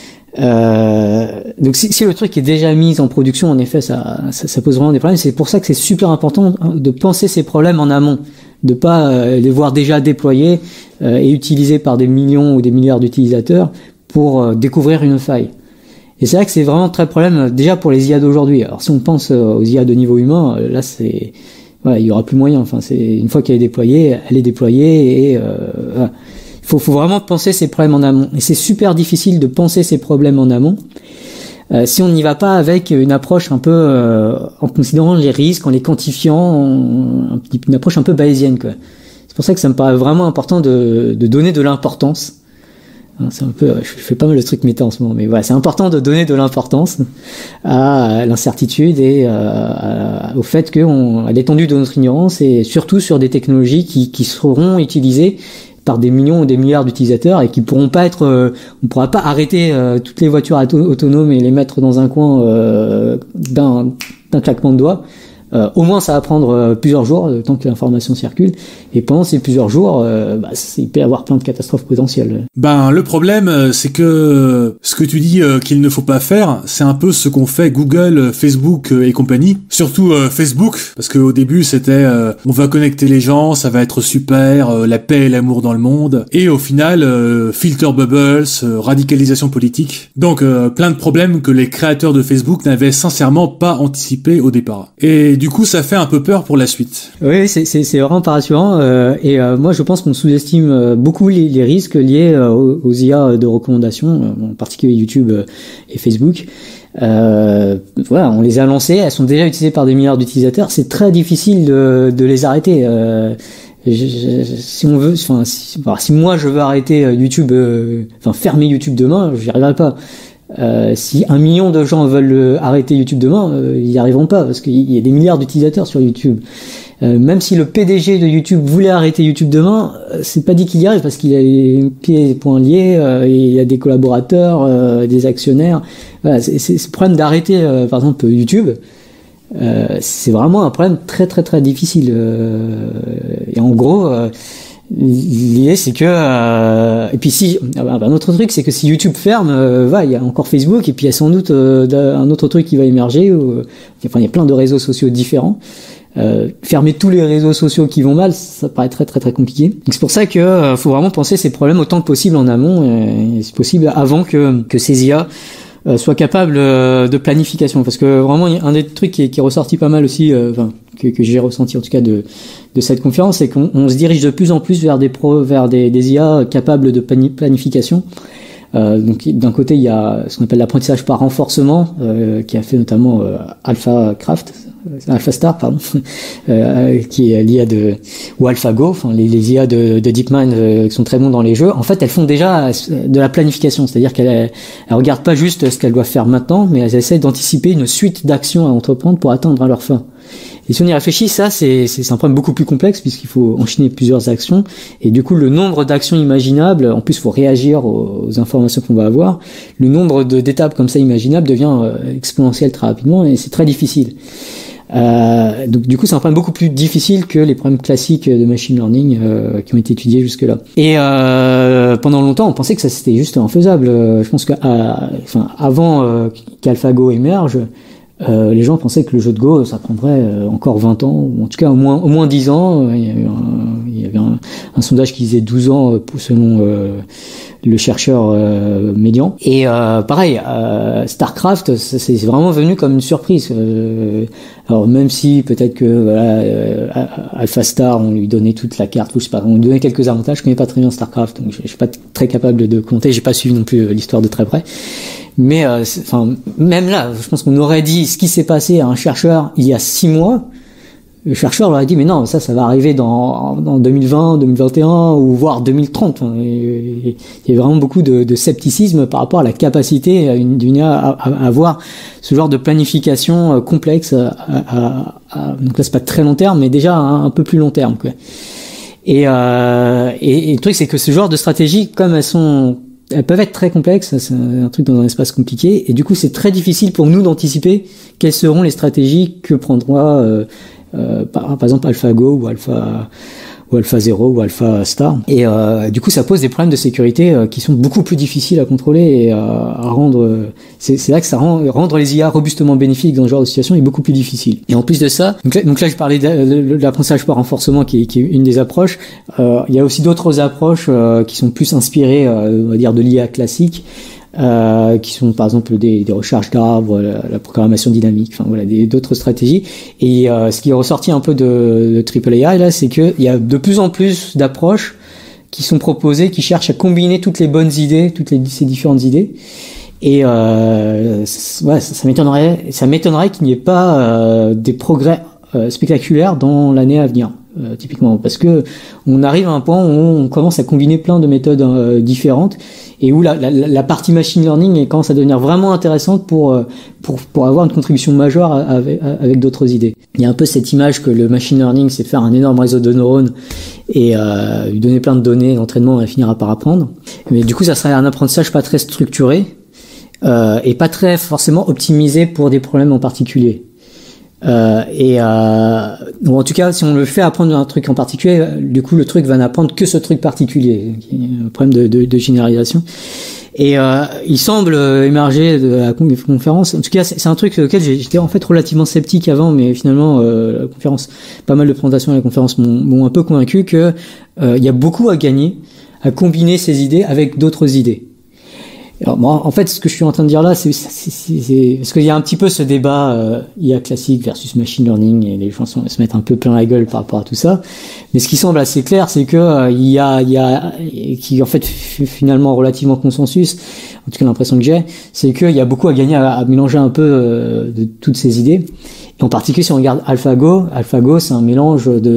Euh, donc si, si le truc est déjà mis en production, en effet, ça, ça, ça pose vraiment des problèmes. C'est pour ça que c'est super important de penser ces problèmes en amont, de pas euh, les voir déjà déployés euh, et utilisés par des millions ou des milliards d'utilisateurs pour euh, découvrir une faille. Et c'est vrai que c'est vraiment très problème déjà pour les I A d'aujourd'hui. Alors si on pense aux I A de niveau humain, là c'est, voilà, il y aura plus moyen. Enfin, c'est une fois qu'elle est déployée, elle est déployée et euh, voilà. Il faut, faut vraiment penser ces problèmes en amont. Et c'est super difficile de penser ces problèmes en amont euh, si on n'y va pas avec une approche un peu euh, en considérant les risques, en les quantifiant, en, une approche un peu bayésienne, quoi. C'est pour ça que ça me paraît vraiment important de, de donner de l'importance. C'est un peu, je fais pas mal de trucs méta en ce moment, mais voilà, c'est important de donner de l'importance à l'incertitude et euh, au fait qu'on, à l'étendue de notre ignorance, et surtout sur des technologies qui, qui seront utilisées par des millions ou des milliards d'utilisateurs et qui pourront pas être, euh, on pourra pas arrêter euh, toutes les voitures auto- autonomes et les mettre dans un coin euh, d'un, d'un claquement de doigts. Euh, au moins ça va prendre euh, plusieurs jours, le temps que l'information circule, et pendant ces plusieurs jours, euh, bah, il peut y avoir plein de catastrophes potentielles. Ben le problème, c'est que ce que tu dis euh, qu'il ne faut pas faire, c'est un peu ce qu'ont fait Google, Facebook euh, et compagnie. Surtout euh, Facebook, parce qu'au début c'était euh, on va connecter les gens, ça va être super, euh, la paix et l'amour dans le monde, et au final euh, filter bubbles, euh, radicalisation politique. Donc euh, plein de problèmes que les créateurs de Facebook n'avaient sincèrement pas anticipé au départ. Et du coup, ça fait un peu peur pour la suite. Oui, c'est, c'est, c'est vraiment pas rassurant. Euh, et euh, moi, je pense qu'on sous-estime euh, beaucoup les, les risques liés euh, aux, aux I A de recommandation, euh, en particulier YouTube euh, et Facebook. Euh, voilà, on les a lancées, elles sont déjà utilisées par des milliards d'utilisateurs. C'est très difficile de, de les arrêter. Euh, je, je, si on veut, enfin, si, alors, si moi je veux arrêter YouTube, euh, enfin fermer YouTube demain, j'y arriverai pas. Euh, si un million de gens veulent euh, arrêter YouTube demain, euh, ils n'y arriveront pas parce qu'il y a des milliards d'utilisateurs sur YouTube. Euh, même si le P D G de YouTube voulait arrêter YouTube demain, euh, c'est pas dit qu'il y arrive parce qu'il a les pieds et poings liés, euh, et il y a des collaborateurs, euh, des actionnaires. Voilà, c'est, c'est, c'est le problème d'arrêter, euh, par exemple YouTube. Euh, c'est vraiment un problème très très très difficile. Euh, et en gros. Euh, L'idée c'est que euh, et puis si un autre truc c'est que si YouTube ferme, euh, va il y a encore Facebook et puis il y a sans doute euh, un autre truc qui va émerger. Où, enfin il y a plein de réseaux sociaux différents. Euh, fermer tous les réseaux sociaux qui vont mal, ça paraît très très très compliqué. Donc c'est pour ça que euh, faut vraiment penser ces problèmes autant que possible en amont et, et si possible avant que que ces I A euh, soient capables euh, de planification. Parce que vraiment un des trucs qui est, qui est ressorti pas mal aussi, euh, enfin que, que j'ai ressenti en tout cas de de cette conférence, c'est qu'on on se dirige de plus en plus vers des pro, vers des, des I A capables de planification. Euh, donc d'un côté il y a ce qu'on appelle l'apprentissage par renforcement, euh, qui a fait notamment euh, AlphaCraft, AlphaStar pardon, euh, qui est l'I A de ou AlphaGo, enfin les, les I A de, de DeepMind euh, qui sont très bons dans les jeux. En fait, elles font déjà de la planification, c'est-à-dire qu'elles elles regardent pas juste ce qu'elles doivent faire maintenant, mais elles essaient d'anticiper une suite d'actions à entreprendre pour atteindre leur fin. Et si on y réfléchit, ça c'est c'est un problème beaucoup plus complexe puisqu'il faut enchaîner plusieurs actions et du coup le nombre d'actions imaginables, en plus il faut réagir aux, aux informations qu'on va avoir, le nombre de d'étapes comme ça imaginables devient euh, exponentiel très rapidement et c'est très difficile. Euh, donc du coup c'est un problème beaucoup plus difficile que les problèmes classiques de machine learning euh, qui ont été étudiés jusque-là. Et euh, pendant longtemps on pensait que ça c'était juste infaisable. Je pense que à, enfin, avant euh, qu'AlphaGo émerge, Euh, les gens pensaient que le jeu de Go, ça prendrait euh, encore vingt ans, ou en tout cas au moins au moins dix ans. Il y avait un, il y avait un, un sondage qui disait douze ans euh, selon euh, le chercheur euh, médian. Et euh, pareil, euh, StarCraft, c'est vraiment venu comme une surprise. Euh, alors même si peut-être que voilà, euh, AlphaStar, on lui donnait toute la carte, ou je sais pas, on lui donnait quelques avantages. Je connais pas très bien StarCraft, donc je, je suis pas très capable de, de compter. J'ai pas suivi non plus l'histoire de très près. Mais enfin, euh, même là, je pense qu'on aurait dit ce qui s'est passé à un chercheur il y a six mois. Le chercheur leur a dit mais non, ça, ça va arriver dans, dans deux mille vingt, deux mille vingt et un ou voire deux mille trente. Il y a vraiment beaucoup de, de scepticisme par rapport à la capacité d'une I A à, à, à avoir ce genre de planification complexe. À, à, à, donc là, c'est pas très long terme, mais déjà un, un peu plus long terme, quoi. Et, euh, et, et le truc, c'est que ce genre de stratégies, comme elles sont elles peuvent être très complexes, c'est un truc dans un espace compliqué, et du coup c'est très difficile pour nous d'anticiper quelles seront les stratégies que prendra euh, euh, par, par exemple AlphaGo ou Alpha ou AlphaZero ou AlphaStar. Et euh, du coup ça pose des problèmes de sécurité euh, qui sont beaucoup plus difficiles à contrôler et à, à rendre. Euh, c'est là que ça rend rendre les I A robustement bénéfiques dans ce genre de situation est beaucoup plus difficile. Et en plus de ça, donc là, donc là je parlais de, de, de l'apprentissage par renforcement qui est, qui est une des approches. Euh, il y a aussi d'autres approches euh, qui sont plus inspirées, euh, on va dire, de l'I A classique. Euh, qui sont par exemple des, des recherches d'arbres, la, la programmation dynamique, enfin voilà, d'autres stratégies. Et euh, ce qui est ressorti un peu de, de Triple A I là, c'est que il y a de plus en plus d'approches qui sont proposées, qui cherchent à combiner toutes les bonnes idées, toutes les, ces différentes idées. Et euh, ouais, ça, ça m'étonnerait, ça m'étonnerait qu'il n'y ait pas euh, des progrès euh, spectaculaires dans l'année à venir. Euh, typiquement, parce que on arrive à un point où on commence à combiner plein de méthodes euh, différentes et où la, la, la partie machine learning commence à devenir vraiment intéressante pour pour pour avoir une contribution majeure avec, avec d'autres idées. Il y a un peu cette image que le machine learning, c'est faire un énorme réseau de neurones et euh, lui donner plein de données, l'entraînement, elle finira par apprendre. Mais du coup, ça serait un apprentissage pas très structuré euh, et pas très forcément optimisé pour des problèmes en particulier. Euh, et euh, ou en tout cas, si on le fait apprendre un truc en particulier, du coup, le truc va n'apprendre que ce truc particulier, qui est un problème de, de, de généralisation. Et euh, il semble émerger de la conférence. En tout cas, c'est un truc auquel j'étais en fait relativement sceptique avant, mais finalement, euh, la conférence, pas mal de présentations à la conférence m'ont un peu convaincu que euh, il y a beaucoup à gagner à combiner ces idées avec d'autres idées. Alors moi, en fait, ce que je suis en train de dire là, c'est parce qu'il y a un petit peu ce débat euh, I A classique versus machine learning, et les gens sont, se mettent un peu plein la gueule par rapport à tout ça. Mais ce qui semble assez clair, c'est que euh, il y a, il y a, qui en fait finalement relativement consensus. En tout cas, l'impression que j'ai, c'est qu'il y a beaucoup à gagner à, à mélanger un peu euh, de toutes ces idées. Et en particulier, si on regarde AlphaGo, AlphaGo, c'est un mélange de,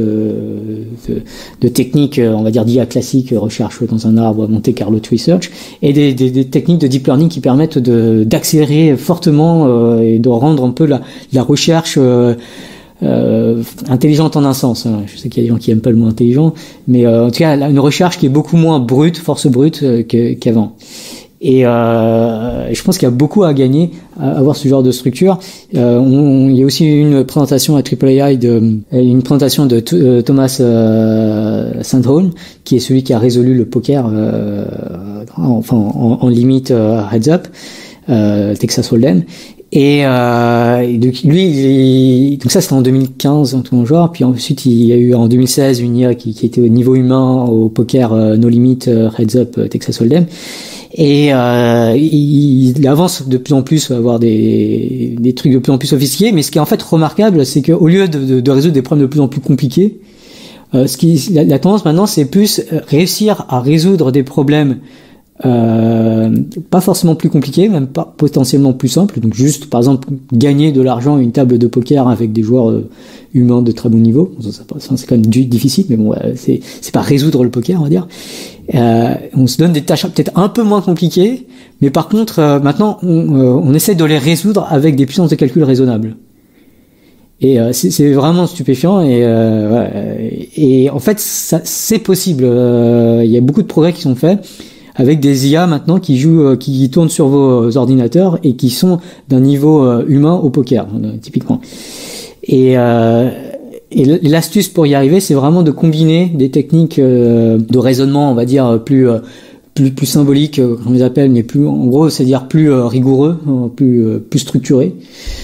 de, de techniques, on va dire d'I A classique, recherche dans un arbre, Monte Carlo Research, et des, des, des techniques de deep learning qui permettent de d'accélérer fortement euh, et de rendre un peu la, la recherche euh, euh, intelligente en un sens. Je sais qu'il y a des gens qui aiment pas le mot intelligent, mais euh, en tout cas, une recherche qui est beaucoup moins brute, force brute euh, qu'avant. Et euh, je pense qu'il y a beaucoup à gagner à avoir ce genre de structure. Euh, on, il y a aussi une présentation à Triple A I, de, une présentation de euh, Thomas euh, Sandholm, qui est celui qui a résolu le poker, euh, enfin en, en limite euh, heads up, euh, Texas Hold'em. Et, euh, et donc lui, il, donc ça c'était en deux mille quinze, en tout genre. Puis ensuite il y a eu en deux mille seize une I A qui, qui était au niveau humain au poker euh, no limit euh, heads up euh, Texas Hold'em. Et euh, il, il avance de plus en plus à avoir des, des trucs de plus en plus sophistiqués. Mais ce qui est en fait remarquable, c'est qu'au lieu de, de, de résoudre des problèmes de plus en plus compliqués, euh, ce qui, la, la tendance maintenant, c'est plus réussir à résoudre des problèmes Euh, pas forcément plus compliqué, même pas potentiellement plus simple. Donc juste, par exemple, gagner de l'argent à une table de poker avec des joueurs euh, humains de très bon niveau. Ça, ça, ça, c'est quand même du, difficile, mais bon, euh, c'est c'est pas résoudre le poker, on va dire. Euh, on se donne des tâches peut-être un peu moins compliquées, mais par contre, euh, maintenant, on, euh, on essaie de les résoudre avec des puissances de calcul raisonnables. Et euh, c'est, c'est vraiment stupéfiant. Et, euh, ouais, et en fait, ça, c'est possible. Euh, il y a beaucoup de progrès qui sont faits avec des I A maintenant qui jouent, qui tournent sur vos ordinateurs et qui sont d'un niveau euh, humain au poker, euh, typiquement. Et, euh, et l'astuce pour y arriver, c'est vraiment de combiner des techniques euh, de raisonnement, on va dire plus euh, plus plus symboliques, euh, comme on les appelle, mais plus, en gros, c'est-à-dire plus euh, rigoureux, euh, plus euh, plus structurés,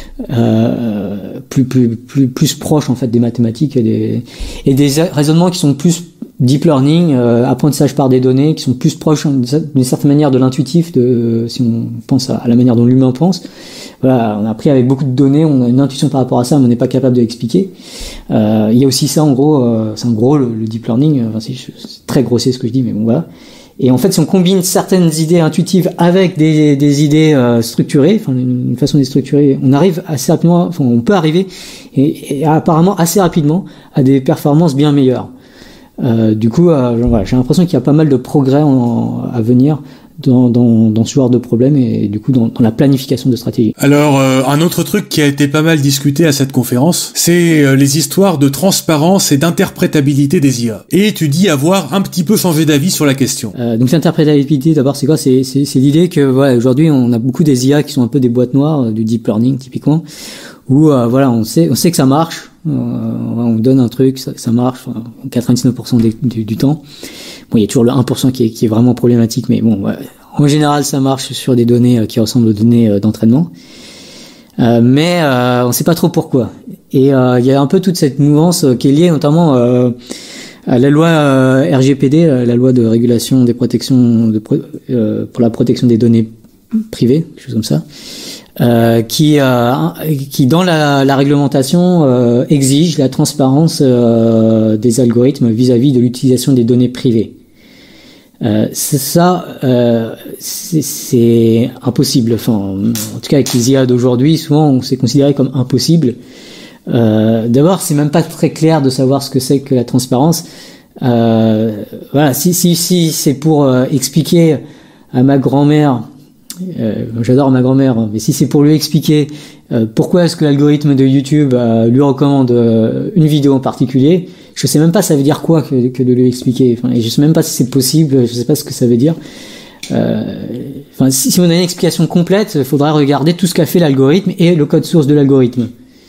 euh, plus plus plus plus proches en fait des mathématiques et des et des raisonnements qui sont plus deep learning, euh, apprentissage par des données, qui sont plus proches d'une certaine manière de l'intuitif, de si on pense à, à la manière dont l'humain pense. Voilà, on a appris avec beaucoup de données, on a une intuition par rapport à ça, mais on n'est pas capable de l'expliquer. Euh, il y a aussi ça, en gros, euh, c'est en gros le, le deep learning. Enfin, c'est, c'est très grossier ce que je dis, mais bon voilà. Et en fait, si on combine certaines idées intuitives avec des, des idées euh, structurées, enfin une façon de les structurer, on arrive assez rapidement, enfin on peut arriver, et, et apparemment assez rapidement, à des performances bien meilleures. Euh, du coup, euh, voilà, j'ai l'impression qu'il y a pas mal de progrès en, à venir dans, dans, dans ce genre de problème et du coup dans, dans la planification de stratégie. Alors, euh, un autre truc qui a été pas mal discuté à cette conférence, c'est euh, les histoires de transparence et d'interprétabilité des I A. Et tu dis avoir un petit peu changé d'avis sur la question. Euh, donc l'interprétabilité, d'abord, c'est quoi ? C'est, c'est, c'est l'idée que voilà, aujourd'hui, on a beaucoup des I A qui sont un peu des boîtes noires, euh, du deep learning typiquement, où euh, voilà, on sait, on sait que ça marche. Euh, on donne un truc, ça, ça marche enfin, quatre-vingt-dix-neuf pour cent des, du, du temps. Bon, il y a toujours le un pour cent qui est, qui est vraiment problématique, mais bon, ouais, en général, ça marche sur des données euh, qui ressemblent aux données euh, d'entraînement. Euh, mais euh, on ne sait pas trop pourquoi. Et euh, il y a un peu toute cette mouvance euh, qui est liée notamment euh, à la loi euh, R G P D, la loi de régulation des protections de pro- euh, pour la protection des données privées, quelque chose comme ça. Euh, qui, euh, qui dans la, la réglementation euh, exige la transparence euh, des algorithmes vis-à-vis de l'utilisation des données privées. Euh, c'est ça, euh, c'est, c'est impossible. Enfin, en tout cas avec les I A d'aujourd'hui, souvent on s'est considéré comme impossible. Euh, d'abord, c'est même pas très clair de savoir ce que c'est que la transparence. Euh, voilà, si si si c'est pour euh, expliquer à ma grand-mère. Euh, j'adore ma grand-mère, mais si c'est pour lui expliquer euh, pourquoi est-ce que l'algorithme de YouTube euh, lui recommande euh, une vidéo en particulier, je sais même pas ça veut dire quoi que, que de lui expliquer. Enfin, et je sais même pas si c'est possible, je sais pas ce que ça veut dire. Euh, enfin, si, si on a une explication complète, il faudra regarder tout ce qu'a fait l'algorithme et le code source de l'algorithme.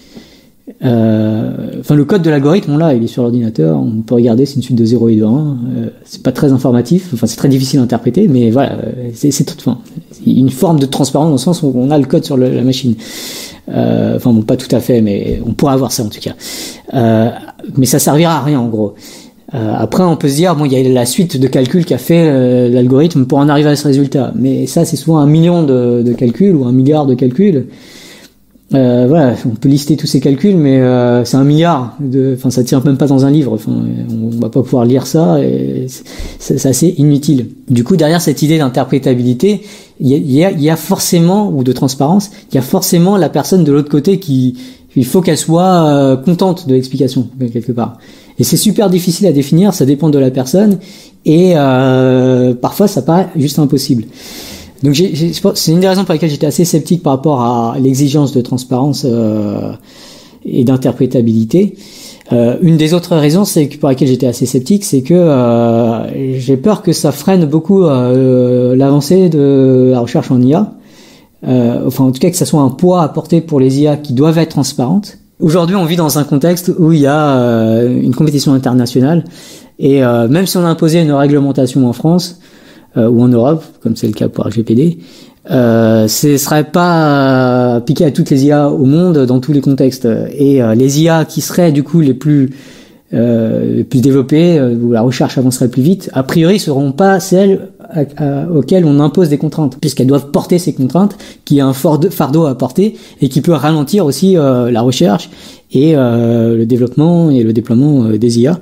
Euh, enfin, le code de l'algorithme, on l'a, il est sur l'ordinateur, on peut regarder, c'est une suite de zéro et de un. Euh, c'est pas très informatif, enfin, c'est très difficile à interpréter, mais voilà, c'est, c'est tout. Enfin, c'est une forme de transparence dans le sens où on a le code sur le, la machine. Euh, enfin, bon, pas tout à fait, mais on pourrait avoir ça en tout cas. Euh, mais ça servira à rien en gros. Euh, après, on peut se dire, bon, il y a la suite de calculs qu'a fait euh, l'algorithme pour en arriver à ce résultat. Mais ça, c'est souvent un million de, de calculs ou un milliard de calculs. Euh, voilà, on peut lister tous ces calculs, mais euh, c'est un milliard. De, enfin, ça tient même pas dans un livre. Enfin, on va pas pouvoir lire ça. Et c'est, c'est assez inutile. Du coup, derrière cette idée d'interprétabilité, il y a, il y a, il y a forcément, ou de transparence, il y a forcément la personne de l'autre côté qui, il faut qu'elle soit euh, contente de l'explication quelque part. Et c'est super difficile à définir. Ça dépend de la personne, et euh, parfois, ça paraît juste impossible. Donc j'ai, j'ai, c'est une des raisons pour lesquelles j'étais assez sceptique par rapport à l'exigence de transparence euh, et d'interprétabilité. Euh, une des autres raisons, c'est que pour laquelle j'étais assez sceptique, c'est que euh, j'ai peur que ça freine beaucoup euh, l'avancée de la recherche en I A. Euh, enfin, en tout cas, que ça soit un poids à porter pour les I A qui doivent être transparentes. Aujourd'hui, on vit dans un contexte où il y a euh, une compétition internationale, et euh, même si on a imposé une réglementation en France, Euh, ou en Europe, comme c'est le cas pour R G P D, euh, ce serait pas appliqué à toutes les I A au monde dans tous les contextes. Et euh, les I A qui seraient du coup les plus euh, les plus développées, euh, où la recherche avancerait plus vite, a priori seront pas celles à, à, auxquelles on impose des contraintes, puisqu'elles doivent porter ces contraintes, qui a un fort fardeau à porter et qui peut ralentir aussi euh, la recherche et euh, le développement et le déploiement euh, des I A.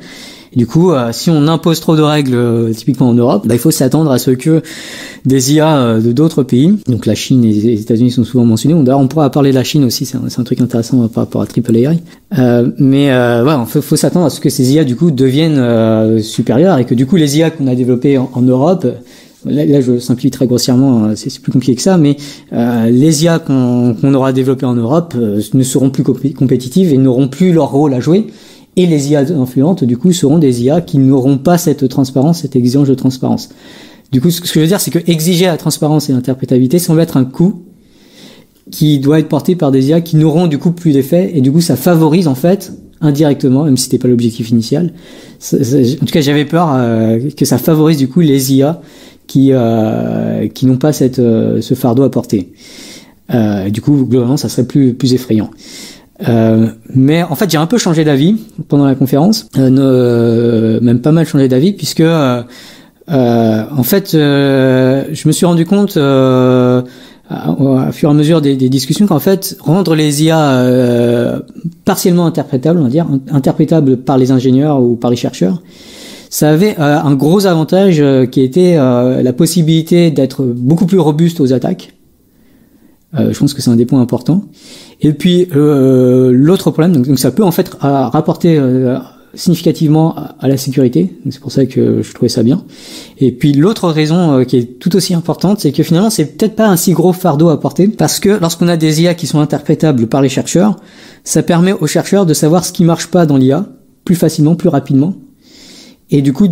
Et du coup, euh, si on impose trop de règles, euh, typiquement en Europe, bah, il faut s'attendre à ce que des I A euh, de d'autres pays, donc la Chine et les États-Unis sont souvent mentionnés. D'ailleurs, on pourra parler de la Chine aussi, c'est un, c'est un truc intéressant par rapport à Triple A I. Euh, mais euh, voilà, il faut, faut s'attendre à ce que ces I A du coup deviennent euh, supérieures et que du coup les I A qu'on a développées en, en Europe, là, là je simplifie très grossièrement, c'est, c'est plus compliqué que ça, mais euh, les I A qu'on, qu'on aura développées en Europe euh, ne seront plus compé- compétitives et n'auront plus leur rôle à jouer. Et les I A influentes, du coup, seront des I A qui n'auront pas cette transparence, cette exigence de transparence. Du coup, ce que je veux dire, c'est que exiger la transparence et l'interprétabilité semble être un coût qui doit être porté par des I A qui n'auront du coup plus d'effet, et du coup, ça favorise en fait indirectement, même si c'était pas l'objectif initial. Ça, ça, en tout cas, j'avais peur euh, que ça favorise du coup les I A qui euh, qui n'ont pas cette euh, ce fardeau à porter. Euh, du coup, globalement, ça serait plus plus effrayant. Euh, mais en fait j'ai un peu changé d'avis pendant la conférence, euh, euh, même pas mal changé d'avis puisque euh, euh, en fait euh, je me suis rendu compte euh, à, à fur et à mesure des, des discussions qu'en fait rendre les I A euh, partiellement interprétables, on va dire interprétables par les ingénieurs ou par les chercheurs, ça avait euh, un gros avantage euh, qui était euh, la possibilité d'être beaucoup plus robuste aux attaques. Euh, je pense que c'est un des points importants. Et puis euh, l'autre problème, donc, donc ça peut en fait rapporter euh, significativement à, à la sécurité. Donc, c'est pour ça que je trouvais ça bien. Et puis l'autre raison euh, qui est tout aussi importante, c'est que finalement c'est peut-être pas un si gros fardeau à porter, parce que lorsqu'on a des I A qui sont interprétables par les chercheurs, ça permet aux chercheurs de savoir ce qui marche pas dans l'I A plus facilement, plus rapidement. Et du coup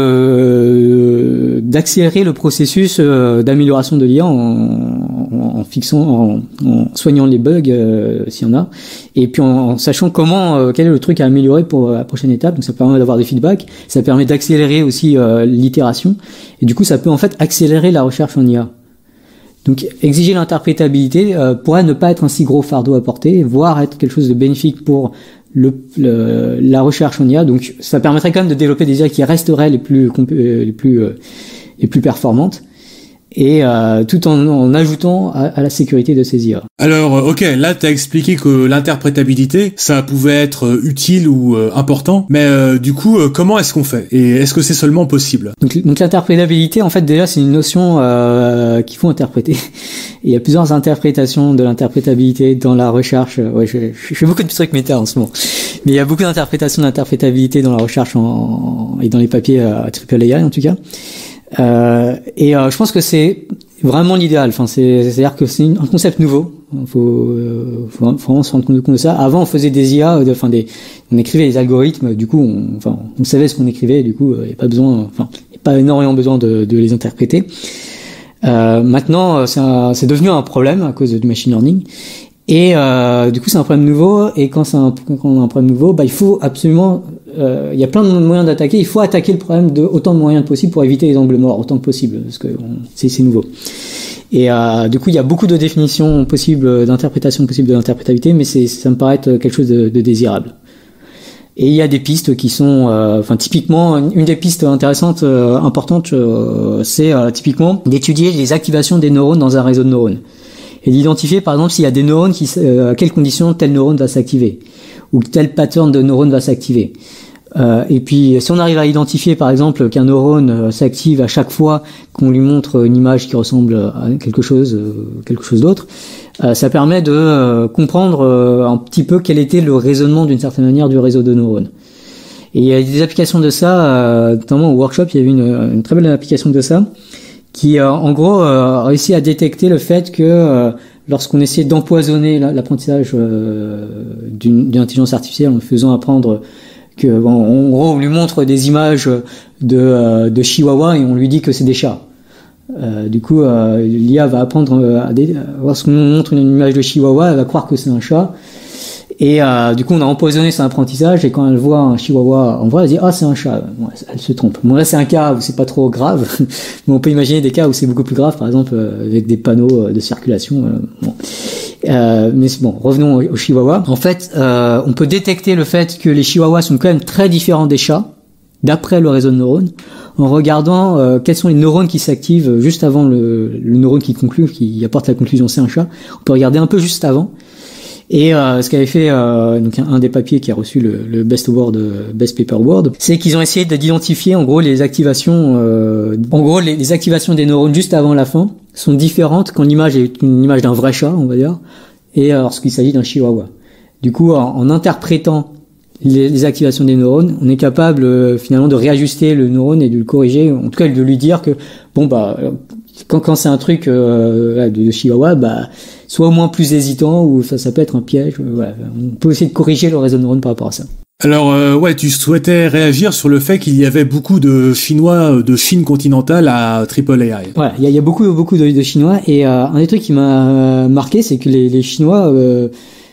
de d'accélérer le processus d'amélioration de l'I A en, en, en fixant, en, en soignant les bugs euh, s'il y en a, et puis en, en sachant comment euh, quel est le truc à améliorer pour la prochaine étape. Donc ça permet d'avoir des feedbacks, ça permet d'accélérer aussi euh, l'itération, et du coup ça peut en fait accélérer la recherche en I A. Donc exiger l'interprétabilité euh, pourrait ne pas être un si gros fardeau à porter, voire être quelque chose de bénéfique pour Le, le, la recherche en I A. Donc ça permettrait quand même de développer des I A qui resteraient les plus les plus euh, les plus performantes, et euh, tout en, en ajoutant à, à la sécurité de ces I A. Alors, ok, là t'as expliqué que l'interprétabilité, ça pouvait être euh, utile ou euh, important, mais euh, du coup, euh, comment est-ce qu'on fait? Et est-ce que c'est seulement possible? Donc, donc l'interprétabilité, en fait, déjà, c'est une notion euh, qu'il faut interpréter. Et il y a plusieurs interprétations de l'interprétabilité dans la recherche. Ouais, je, je fais beaucoup de trucs méta en ce moment, mais il y a beaucoup d'interprétations d'interprétabilité dans la recherche en, en, et dans les papiers à Triple A I en tout cas. Euh, et euh, je pense que c'est vraiment l'idéal. Enfin, c'est, c'est-à-dire que c'est une, un concept nouveau. Il faut, euh, faut, faut vraiment se rendre compte de ça. Avant, on faisait des I A, euh, enfin des, on écrivait des algorithmes. Du coup, on, enfin, on savait ce qu'on écrivait. Du coup, il euh, n'y a pas besoin, enfin, il n'y a pas énormément besoin de, de les interpréter. Euh, maintenant, c'est, un, c'est devenu un problème à cause du machine learning. Et euh, du coup, c'est un problème nouveau. Et quand, c'est un, quand on a un problème nouveau, bah, il faut absolument, euh, il y a plein de moyens d'attaquer. Il faut attaquer le problème de autant de moyens possible pour éviter les angles morts autant que possible, parce que on, c'est, c'est nouveau. Et euh, du coup, il y a beaucoup de définitions possibles, d'interprétations possibles de l'interprétabilité, mais c'est, ça me paraît être quelque chose de, de désirable. Et il y a des pistes qui sont, euh, enfin typiquement, une des pistes intéressantes, euh, importantes, euh, c'est euh, typiquement d'étudier les activations des neurones dans un réseau de neurones. Et d'identifier par exemple s'il y a des neurones qui, euh, à quelles conditions tel neurone va s'activer, ou tel pattern de neurone va s'activer. Euh, et puis si on arrive à identifier par exemple qu'un neurone euh, s'active à chaque fois qu'on lui montre une image qui ressemble à quelque chose, euh, quelque chose d'autre, euh, ça permet de euh, comprendre euh, un petit peu quel était le raisonnement d'une certaine manière du réseau de neurones. Et il y a des applications de ça, euh, notamment au workshop, il y a eu une, une très belle application de ça, qui euh, en gros euh, a réussi à détecter le fait que euh, lorsqu'on essayait d'empoisonner l'apprentissage euh, d'une, d'une intelligence artificielle en faisant apprendre que bon, en gros on lui montre des images de, euh, de chihuahua et on lui dit que c'est des chats. Euh, du coup euh, l'I A va apprendre à des, lorsqu'on montre une image de chihuahua, elle va croire que c'est un chat. Et euh, du coup, on a empoisonné son apprentissage, et quand elle voit un chihuahua en vrai, elle dit « Ah, c'est un chat ». Bon, elle se trompe. Bon, là, c'est un cas où c'est pas trop grave, mais on peut imaginer des cas où c'est beaucoup plus grave, par exemple, euh, avec des panneaux de circulation. Euh, bon. Euh, mais bon, revenons aux, aux chihuahuas. En fait, euh, on peut détecter le fait que les chihuahuas sont quand même très différents des chats, d'après le réseau de neurones, en regardant euh, quels sont les neurones qui s'activent juste avant le, le neurone qui conclut, qui apporte la conclusion « c'est un chat ». On peut regarder un peu juste avant. Et euh, ce qu'avait fait euh, donc un, un des papiers qui a reçu le, le Best Award, Best Paper Award, c'est qu'ils ont essayé de d'identifier en gros les activations, euh, en gros les, les activations des neurones juste avant la fin sont différentes quand l'image est une image d'un vrai chat, on va dire, et lorsqu'il s'agit d'un chihuahua. Du coup, en, en interprétant les, les activations des neurones, on est capable euh, finalement de réajuster le neurone et de le corriger, en tout cas de lui dire que bon bah quand, quand c'est un truc euh, de, de chihuahua, bah soit au moins plus hésitant ou ça, ça peut être un piège. Euh, voilà. On peut essayer de corriger le réseau de neurones par rapport à ça. Alors euh, ouais, tu souhaitais réagir sur le fait qu'il y avait beaucoup de Chinois de Chine continentale à Triple A I. Voilà, il y a, y a beaucoup beaucoup de, de Chinois et euh, un des trucs qui m'a marqué, c'est que les, les Chinois euh,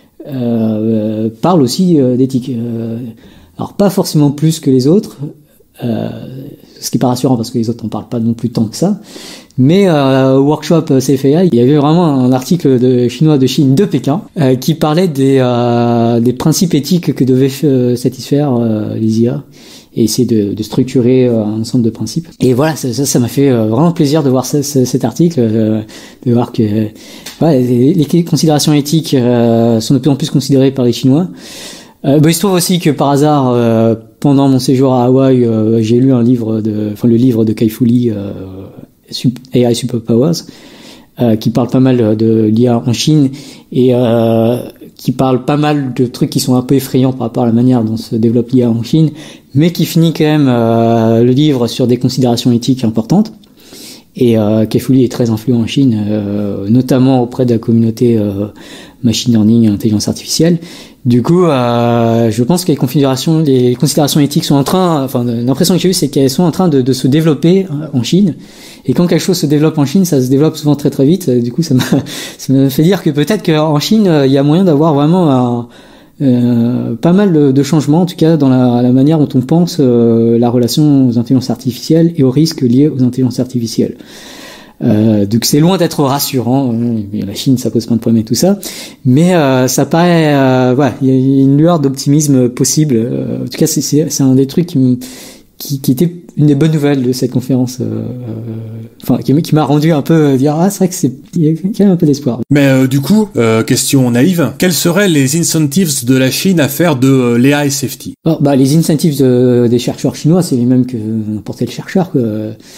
euh, parlent aussi euh, d'éthique. Euh, alors pas forcément plus que les autres, euh, ce qui est pas rassurant parce que les autres en parlent pas non plus tant que ça. Mais euh, au workshop C F A I, il y avait vraiment un article de chinois de Chine de Pékin euh, qui parlait des euh, des principes éthiques que devaient euh, satisfaire euh, les I A et essayer de, de structurer euh, un ensemble de principes. Et voilà, ça ça, ça m'a fait euh, vraiment plaisir de voir ce, ce, cet article, euh, de voir que euh, ouais, les, les considérations éthiques euh, sont de plus en plus considérées par les Chinois. Euh, bah, il se trouve aussi que par hasard, euh, pendant mon séjour à Hawaï, euh, j'ai lu un livre de, enfin le livre de Kai-Fu Lee, euh, A I Superpowers, euh, qui parle pas mal de l'I A en Chine et euh, qui parle pas mal de trucs qui sont un peu effrayants par rapport à la manière dont se développe l'I A en Chine, mais qui finit quand même euh, le livre sur des considérations éthiques importantes. Et euh, Kai-Fu Lee est très influent en Chine, euh, notamment auprès de la communauté euh, machine learning et intelligence artificielle. Du coup, euh, je pense que les considérations, les considérations éthiques sont en train, enfin, l'impression que j'ai eue, c'est qu'elles sont en train de, de se développer en Chine. Et quand quelque chose se développe en Chine, ça se développe souvent très très vite. Du coup, ça m'a, ça m'a fait dire que peut-être qu'en Chine, il y a moyen d'avoir vraiment un, euh, pas mal de, de changements, en tout cas dans la, la manière dont on pense euh, la relation aux intelligences artificielles et aux risques liés aux intelligences artificielles. Euh, donc c'est loin d'être rassurant. La Chine, ça pose plein de problèmes et tout ça, mais euh, ça paraît, euh, voilà, il y a une lueur d'optimisme possible. Euh, en tout cas, c'est, c'est, c'est un des trucs qui, me, qui, qui était une des bonnes nouvelles de cette conférence. Euh, enfin, qui, qui m'a rendu un peu dire ah c'est vrai que c'est, il y a quand même un peu d'espoir. Mais euh, du coup, euh, question naïve, quels seraient les incentives de la Chine à faire de euh, l'A I safety? Alors, bah les incentives de, des chercheurs chinois, c'est les mêmes que n'importe quel chercheur. Quoi.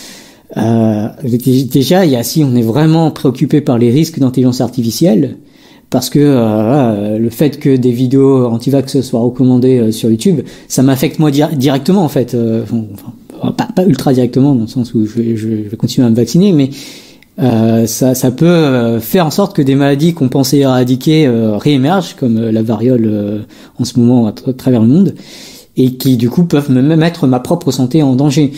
Euh, déjà, il y a si on est vraiment préoccupé par les risques d'intelligence artificielle, parce que euh, le fait que des vidéos anti-vax soient recommandées euh, sur YouTube, ça m'affecte moi di- directement en fait, euh, enfin, pas, pas ultra directement dans le sens où je vais, je vais continuer à me vacciner, mais euh, ça, ça peut euh, faire en sorte que des maladies qu'on pensait éradiquer euh, réémergent, comme euh, la variole euh, en ce moment à, tra- à travers le monde, et qui du coup peuvent me mettre ma propre santé en danger.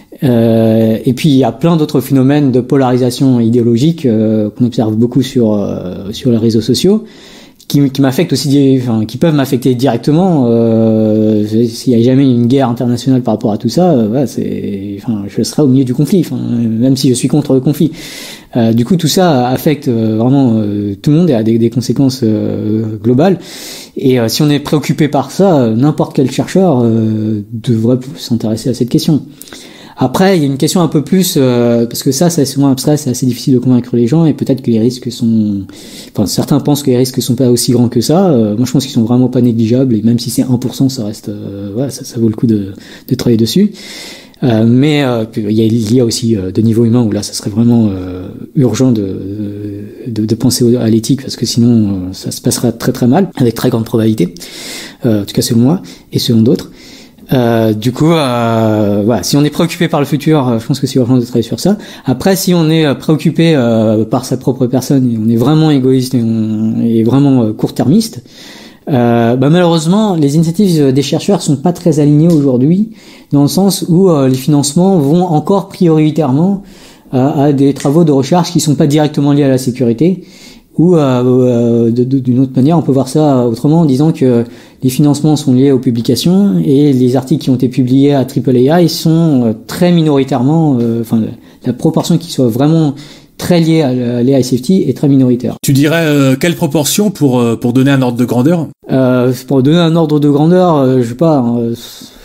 Euh, et puis il y a plein d'autres phénomènes de polarisation idéologique euh, qu'on observe beaucoup sur euh, sur les réseaux sociaux, qui, qui m'affectent aussi, enfin qui peuvent m'affecter directement. Euh, s'il y a jamais une guerre internationale par rapport à tout ça, euh, voilà, c'est, enfin je serai au milieu du conflit, enfin même si je suis contre le conflit. Euh, du coup tout ça affecte euh, vraiment euh, tout le monde et a des, des conséquences euh, globales. Et euh, si on est préoccupé par ça, n'importe quel chercheur euh, devrait s'intéresser à cette question. Après, il y a une question un peu plus, euh, parce que ça, c'est souvent abstrait, c'est assez difficile de convaincre les gens, et peut-être que les risques sont... Enfin, certains pensent que les risques sont pas aussi grands que ça. Euh, moi, je pense qu'ils sont vraiment pas négligeables, et même si c'est un pour cent, ça reste... Euh, voilà, ça, ça vaut le coup de, de travailler dessus. Euh, mais euh, il, y a, il y a aussi euh, de niveau humain, où là, ça serait vraiment euh, urgent de, de, de penser à l'éthique, parce que sinon, euh, ça se passera très très mal, avec très grande probabilité. Euh, en tout cas, selon moi, et selon d'autres. Euh, du coup, euh, voilà, si on est préoccupé par le futur, euh, je pense que c'est urgent de travailler sur ça. Après, si on est préoccupé euh, par sa propre personne, et on est vraiment égoïste et, on, et vraiment euh, court-termiste, euh, bah, malheureusement, les incentives des chercheurs sont pas très alignés aujourd'hui, dans le sens où euh, les financements vont encore prioritairement euh, à des travaux de recherche qui sont pas directement liés à la sécurité. Ou euh, de, de, d'une autre manière, on peut voir ça autrement en disant que les financements sont liés aux publications et les articles qui ont été publiés à Triple A I sont très minoritairement, euh, enfin la proportion qui soit vraiment très liée à l'A I safety est très minoritaire. Tu dirais euh, quelle proportion pour euh, pour donner un ordre de grandeur? euh, Pour donner un ordre de grandeur, euh, je sais pas, euh,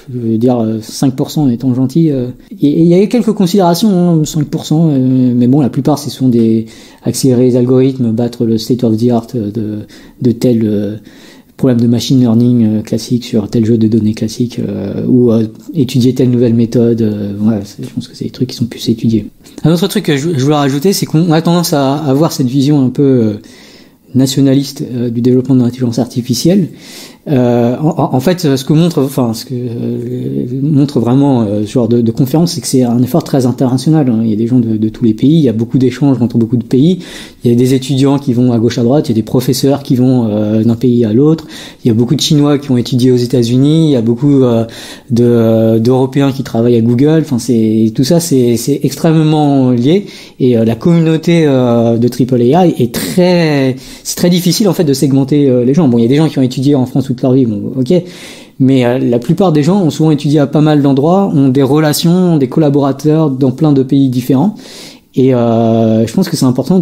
je veux dire cinq pour cent en étant gentil. Euh, il y a eu quelques considérations, hein, cinq pour cent, euh, mais bon, la plupart, ce sont des accélérer les algorithmes, battre le state of the art de, de tel euh, problème de machine learning euh, classique sur tel jeu de données classique, euh, ou euh, étudier telle nouvelle méthode. Euh, ouais, je pense que c'est des trucs qui sont plus étudiés. Un autre truc que je, je voulais rajouter, c'est qu'on a tendance à avoir cette vision un peu euh, nationaliste euh, du développement de l'intelligence artificielle. Euh, en, en fait, ce que montre, enfin, ce que euh, montre vraiment euh, ce genre de, de conférence, c'est que c'est un effort très international. Hein. Il y a des gens de, de tous les pays, il y a beaucoup d'échanges entre beaucoup de pays. Il y a des étudiants qui vont à gauche à droite, il y a des professeurs qui vont euh, d'un pays à l'autre. Il y a beaucoup de Chinois qui ont étudié aux États-Unis. Il y a beaucoup euh, de euh, d'Européens qui travaillent à Google. Enfin, c'est tout ça, c'est c'est extrêmement lié. Et euh, la communauté euh, de Triple A I est très, c'est très difficile en fait de segmenter euh, les gens. Bon, il y a des gens qui ont étudié en France ou leur vie, bon, ok, mais euh, la plupart des gens ont souvent étudié à pas mal d'endroits, ont des relations, ont des collaborateurs dans plein de pays différents, et euh, je pense que c'est important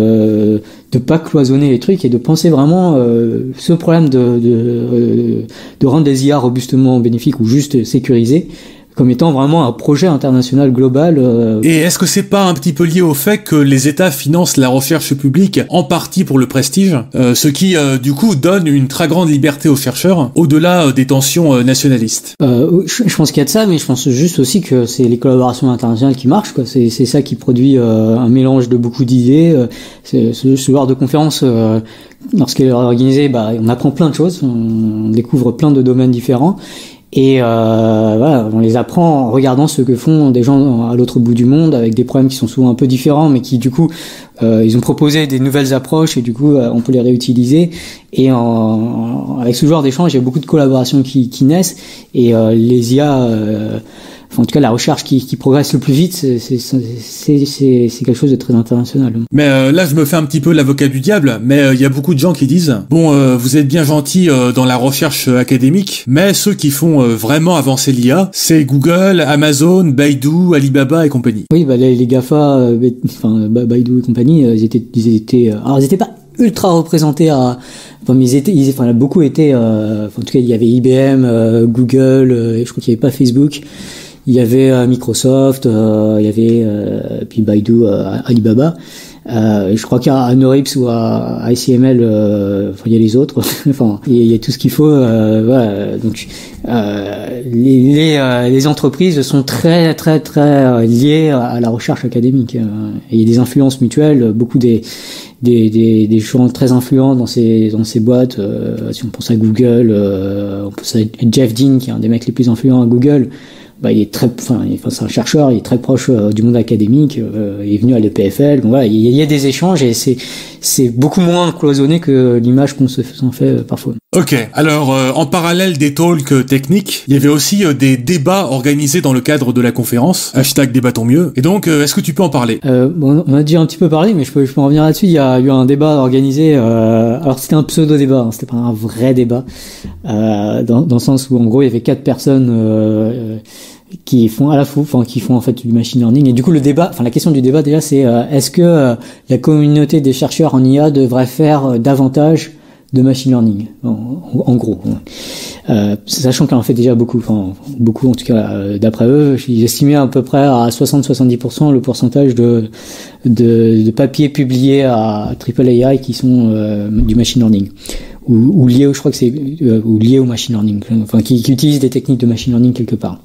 de de pas cloisonner les trucs et de penser vraiment euh, ce problème de de de rendre des I A robustement bénéfiques ou juste sécurisés comme étant vraiment un projet international global. Euh... Et est-ce que c'est pas un petit peu lié au fait que les États financent la recherche publique en partie pour le prestige, euh, ce qui euh, du coup donne une très grande liberté aux chercheurs, au-delà euh, des tensions euh, nationalistes? euh, je, je pense qu'il y a de ça, mais je pense juste aussi que c'est les collaborations internationales qui marchent, quoi. C'est, c'est ça qui produit euh, un mélange de beaucoup d'idées. Euh, c'est, ce, ce genre de conférence, euh, lorsqu'elle est organisée, bah, on apprend plein de choses, on découvre plein de domaines différents. Et euh, voilà, on les apprend en regardant ce que font des gens à l'autre bout du monde avec des problèmes qui sont souvent un peu différents, mais qui du coup euh, ils ont proposé des nouvelles approches et du coup euh, on peut les réutiliser. Et en, en, avec ce genre d'échange, il y a beaucoup de collaborations qui, qui naissent et euh, les I A. Euh, Enfin, en tout cas, la recherche qui, qui progresse le plus vite, c'est, c'est, c'est, c'est, c'est quelque chose de très international. Mais euh, là, je me fais un petit peu l'avocat du diable, mais il euh, y a beaucoup de gens qui disent « Bon, euh, vous êtes bien gentil euh, dans la recherche euh, académique, mais ceux qui font euh, vraiment avancer l'I A, c'est Google, Amazon, Baidu, Alibaba et compagnie. » Oui, bah, les, les GAFA, euh, enfin, Baidu et compagnie, euh, ils étaient... Ils étaient euh, alors, ils étaient pas ultra représentés à... Enfin, mais ils étaient... Ils, enfin, beaucoup étaient... Euh, enfin, en tout cas, il y avait I B M, euh, Google, euh, je crois qu'il n'y avait pas Facebook. Il y avait euh, Microsoft, euh, il y avait euh, puis Baidu, euh, Alibaba. Euh, je crois qu'à Neurips ou à, à I C M L, euh, enfin, il y a les autres. Enfin, il y, il y a tout ce qu'il faut. Euh, voilà. Donc, euh, les, les, euh, les entreprises sont très, très, très liées à la recherche académique. Et il y a des influences mutuelles. Beaucoup des des, des, des gens très influents dans ces dans ces boîtes. Euh, si on pense à Google, euh, on pense à Jeff Dean, qui est un des mecs les plus influents à Google. Bah, il est très, enfin, enfin, c'est un chercheur, il est très proche euh, du monde académique, euh, il est venu à l'E P F L, donc voilà, il y, y a des échanges et c'est, c'est beaucoup moins cloisonné que l'image qu'on se s'en fait euh, parfois. Ok, alors euh, en parallèle des talks techniques, il y avait aussi euh, des débats organisés dans le cadre de la conférence, hashtag débattons mieux, et donc euh, est-ce que tu peux en parler? euh, bon, On a déjà un petit peu parlé, mais je peux, je peux en revenir là-dessus. Il y a eu un débat organisé, euh, alors c'était un pseudo-débat, hein, c'était pas un vrai débat, euh, dans, dans le sens où en gros il y avait quatre personnes euh, qui font à la fois, enfin qui font en fait du machine learning, et du coup le débat, enfin la question du débat déjà c'est euh, est-ce que euh, la communauté des chercheurs en I A devrait faire euh, davantage de machine learning, en, en gros, euh, sachant qu'elle en fait déjà beaucoup, enfin beaucoup en tout cas euh, d'après eux, ils estimaient à peu près à soixante à soixante-dix pour cent le pourcentage de de, de papiers publiés à Triple A I qui sont euh, du machine learning. Ou, ou liés, je crois que c'est euh, ou liés au machine learning, enfin qui, qui utilisent des techniques de machine learning quelque part.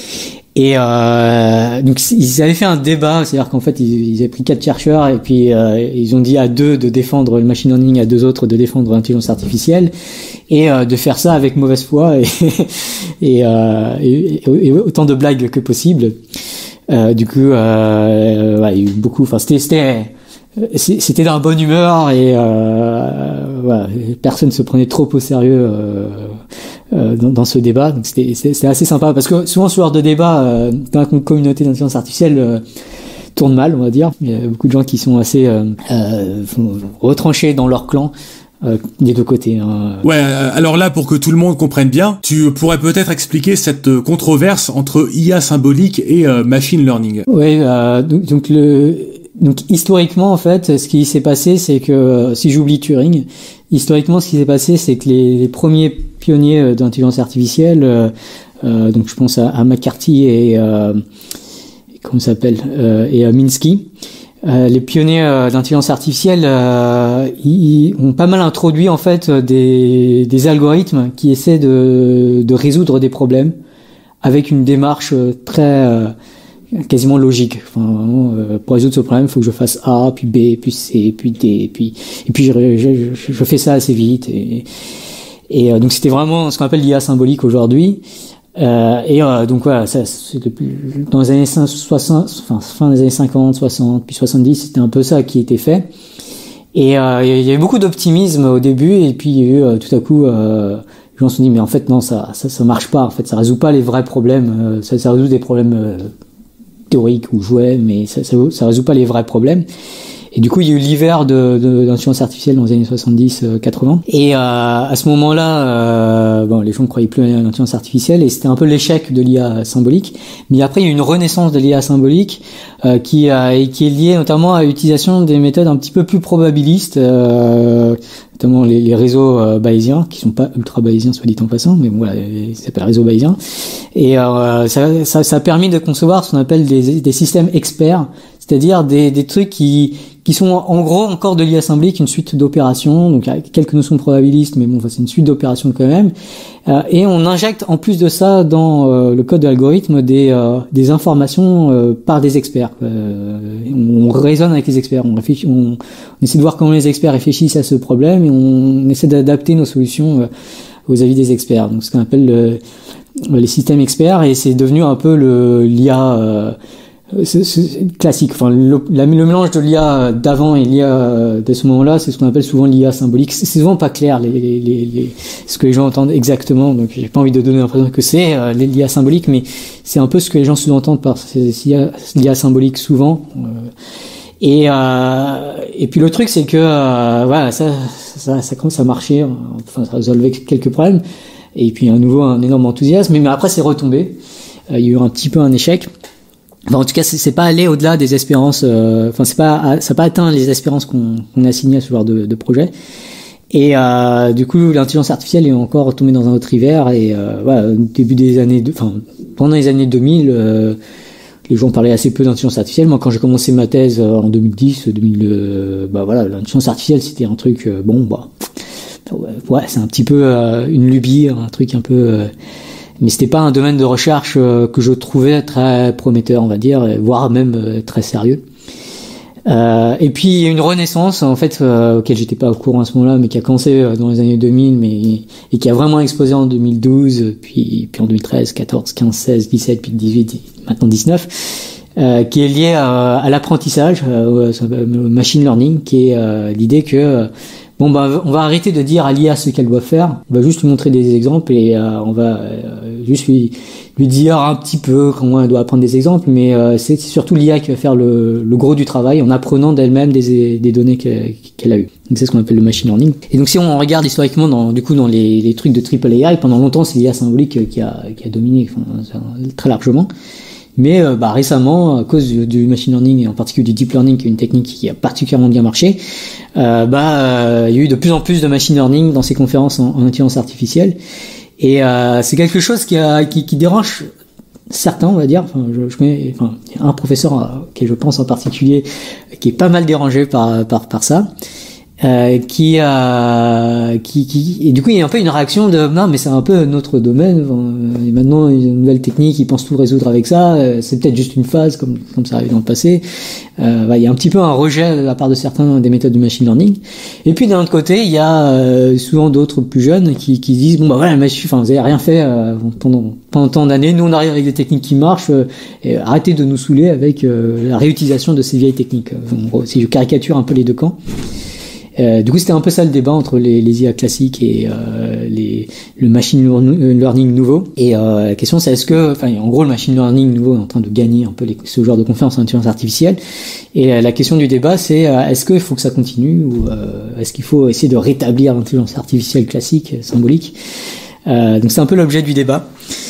Et euh, donc ils avaient fait un débat, c'est-à-dire qu'en fait ils, ils avaient pris quatre chercheurs et puis euh, ils ont dit à deux de défendre le machine learning, à deux autres de défendre l'intelligence artificielle, et euh, de faire ça avec mauvaise foi et et, euh, et, et, et autant de blagues que possible. Euh, du coup, euh, ouais, il y a eu beaucoup. Enfin, c'était c'était c'était dans la bonne humeur et euh, voilà, personne se prenait trop au sérieux euh, euh, dans, dans ce débat. Donc c'était, c'était assez sympa parce que souvent ce genre de débat euh, dans la communauté d'intelligence artificielle euh, tourne mal, on va dire. Il y a beaucoup de gens qui sont assez euh, euh, retranchés dans leur clan. Euh, des deux côtés. Hein. Ouais, alors là, pour que tout le monde comprenne bien, tu pourrais peut-être expliquer cette controverse entre I A symbolique et euh, machine learning. Ouais, euh, donc, donc le donc historiquement en fait, ce qui s'est passé, c'est que si j'oublie Turing, historiquement ce qui s'est passé, c'est que les, les premiers pionniers d'intelligence artificielle euh, Euh, donc je pense à, à McCarthy et euh, comment ça s'appelle euh, et à Minsky. Euh, les pionniers euh, d'intelligence artificielle, euh, ils, ils ont pas mal introduit en fait des, des algorithmes qui essaient de, de résoudre des problèmes avec une démarche très euh, quasiment logique. Enfin, vraiment, euh, pour résoudre ce problème, il faut que je fasse A, puis B, puis C, puis D, puis et puis je, je, je, je fais ça assez vite. Et, et euh, donc c'était vraiment ce qu'on appelle l'I A symbolique aujourd'hui. Euh, et euh, donc voilà, ça, c'est depuis, dans les années soixante, enfin fin des années cinquante, soixante, puis soixante-dix, c'était un peu ça qui était fait. Et euh, il y avait beaucoup d'optimisme au début, et puis il y a eu euh, tout à coup, euh, les gens se sont dit mais en fait non, ça, ça, ça marche pas. En fait, ça résout pas les vrais problèmes. Euh, ça, ça résout des problèmes euh, théoriques ou jouets, mais ça, ça, ça résout pas les vrais problèmes. Et du coup, il y a eu l'hiver de, de l'intelligence artificielle dans les années soixante-dix quatre-vingts. Et euh, à ce moment-là, euh, bon, les gens ne croyaient plus à l'intelligence artificielle et c'était un peu l'échec de l'I A symbolique. Mais après, il y a eu une renaissance de l'I A symbolique euh, qui, a, qui est liée notamment à l'utilisation des méthodes un petit peu plus probabilistes, euh, notamment les, les réseaux euh, bayésiens, qui sont pas ultra bayésiens, soit dit en passant, mais bon, voilà, ils s'appellent réseaux bayésiens. Et euh, ça, ça, ça a permis de concevoir ce qu'on appelle des, des systèmes experts, c'est-à-dire des, des trucs qui qui sont en gros encore de l'I A symbolique, une suite d'opérations, donc avec quelques notions probabilistes, mais bon, enfin, c'est une suite d'opérations quand même. Euh, et on injecte en plus de ça dans euh, le code de l'algorithme des euh, des informations euh, par des experts. Euh, on, on raisonne avec les experts, on réfléchit, on, on essaie de voir comment les experts réfléchissent à ce problème et on essaie d'adapter nos solutions euh, aux avis des experts. Donc ce qu'on appelle le, les systèmes experts, et c'est devenu un peu le l'I A euh, C'est, c'est classique. Enfin, le, la, le mélange de l'I A d'avant et l'I A de ce moment-là, c'est ce qu'on appelle souvent l'I A symbolique. C'est, c'est souvent pas clair les, les, les, les, ce que les gens entendent exactement. Donc, j'ai pas envie de donner l'impression que c'est euh, l'I A symbolique, mais c'est un peu ce que les gens sous-entendent par l'I A symbolique souvent. Euh, et euh, et puis le truc, c'est que euh, voilà, ça, ça, ça commence à marcher. Enfin, ça résolvait quelques problèmes. Et puis à nouveau un énorme enthousiasme. Mais, mais après, c'est retombé. Euh, il y a eu un petit peu un échec. Enfin, en tout cas, c'est, c'est pas allé au-delà des espérances. Euh, enfin, c'est pas, ça n'a pas atteint les espérances qu'on, qu'on a signées à ce genre de, de projet. Et euh, du coup, l'intelligence artificielle est encore tombée dans un autre hiver. Et euh, voilà, au début des années, de, enfin, pendant les années deux mille, euh, les gens parlaient assez peu d'intelligence artificielle. Moi, quand j'ai commencé ma thèse euh, en deux mille dix, deux mille, euh, bah voilà, l'intelligence artificielle, c'était un truc, euh, bon, bah, ouais, c'est un petit peu euh, une lubie, un truc un peu. Euh, Mais c'était pas un domaine de recherche euh, que je trouvais très prometteur, on va dire, voire même euh, très sérieux. Euh, et puis il y a une renaissance en fait euh, auquel j'étais pas au courant à ce moment-là, mais qui a commencé euh, dans les années deux mille, mais et qui a vraiment explosé en deux mille douze, puis puis en deux mille treize, quatorze, quinze, seize, dix-sept, puis dix-huit, maintenant dix-neuf, euh, qui est lié à, à l'apprentissage, euh, au machine learning, qui est euh, l'idée que euh, bon bah on va arrêter de dire à l'I A ce qu'elle doit faire, on va juste lui montrer des exemples et euh, on va euh, juste lui lui dire un petit peu comment elle doit apprendre des exemples, mais euh, c'est, c'est surtout l'I A qui va faire le, le gros du travail en apprenant d'elle-même des, des données qu'elle, qu'elle a eues. Donc c'est ce qu'on appelle le machine learning. Et donc si on regarde historiquement dans du coup dans les, les trucs de triple A I, pendant longtemps c'est l'I A symbolique qui a qui a dominé enfin, très largement. Mais euh, bah, récemment, à cause du, du machine learning et en particulier du deep learning, qui est une technique qui a particulièrement bien marché, euh, bah euh, il y a eu de plus en plus de machine learning dans ces conférences en, en intelligence artificielle, et euh, c'est quelque chose qui, a, qui, qui dérange certains, on va dire. Enfin, je, je mets, enfin, il y a un professeur à qui je pense en particulier qui est pas mal dérangé par par par ça. Euh, qui a, qui, qui, et du coup il y a un peu une réaction de non mais c'est un peu notre domaine, euh, et maintenant il y a une nouvelle technique, ils pensent tout résoudre avec ça, euh, c'est peut-être juste une phase comme comme ça arrive dans le passé. Euh, bah, il y a un petit peu un rejet de la part de certains des méthodes du machine learning. Et puis d'un autre côté il y a euh, souvent d'autres plus jeunes qui qui disent bon bah voilà, enfin vous avez rien fait euh, pendant pendant tant d'années, nous on arrive avec des techniques qui marchent, euh, et arrêtez de nous saouler avec euh, la réutilisation de ces vieilles techniques. En gros, si je caricature un peu les deux camps. Euh, du coup, c'était un peu ça le débat entre les, les I A classiques et euh, les, le machine learning nouveau. Et euh, la question, c'est est-ce que, enfin, en gros, le machine learning nouveau est en train de gagner un peu les, ce genre de conférences en intelligence artificielle. Et euh, la question du débat, c'est euh, est-ce qu'il faut que ça continue ou euh, est-ce qu'il faut essayer de rétablir l'intelligence artificielle classique, symbolique. Euh, donc, c'est un peu l'objet du débat.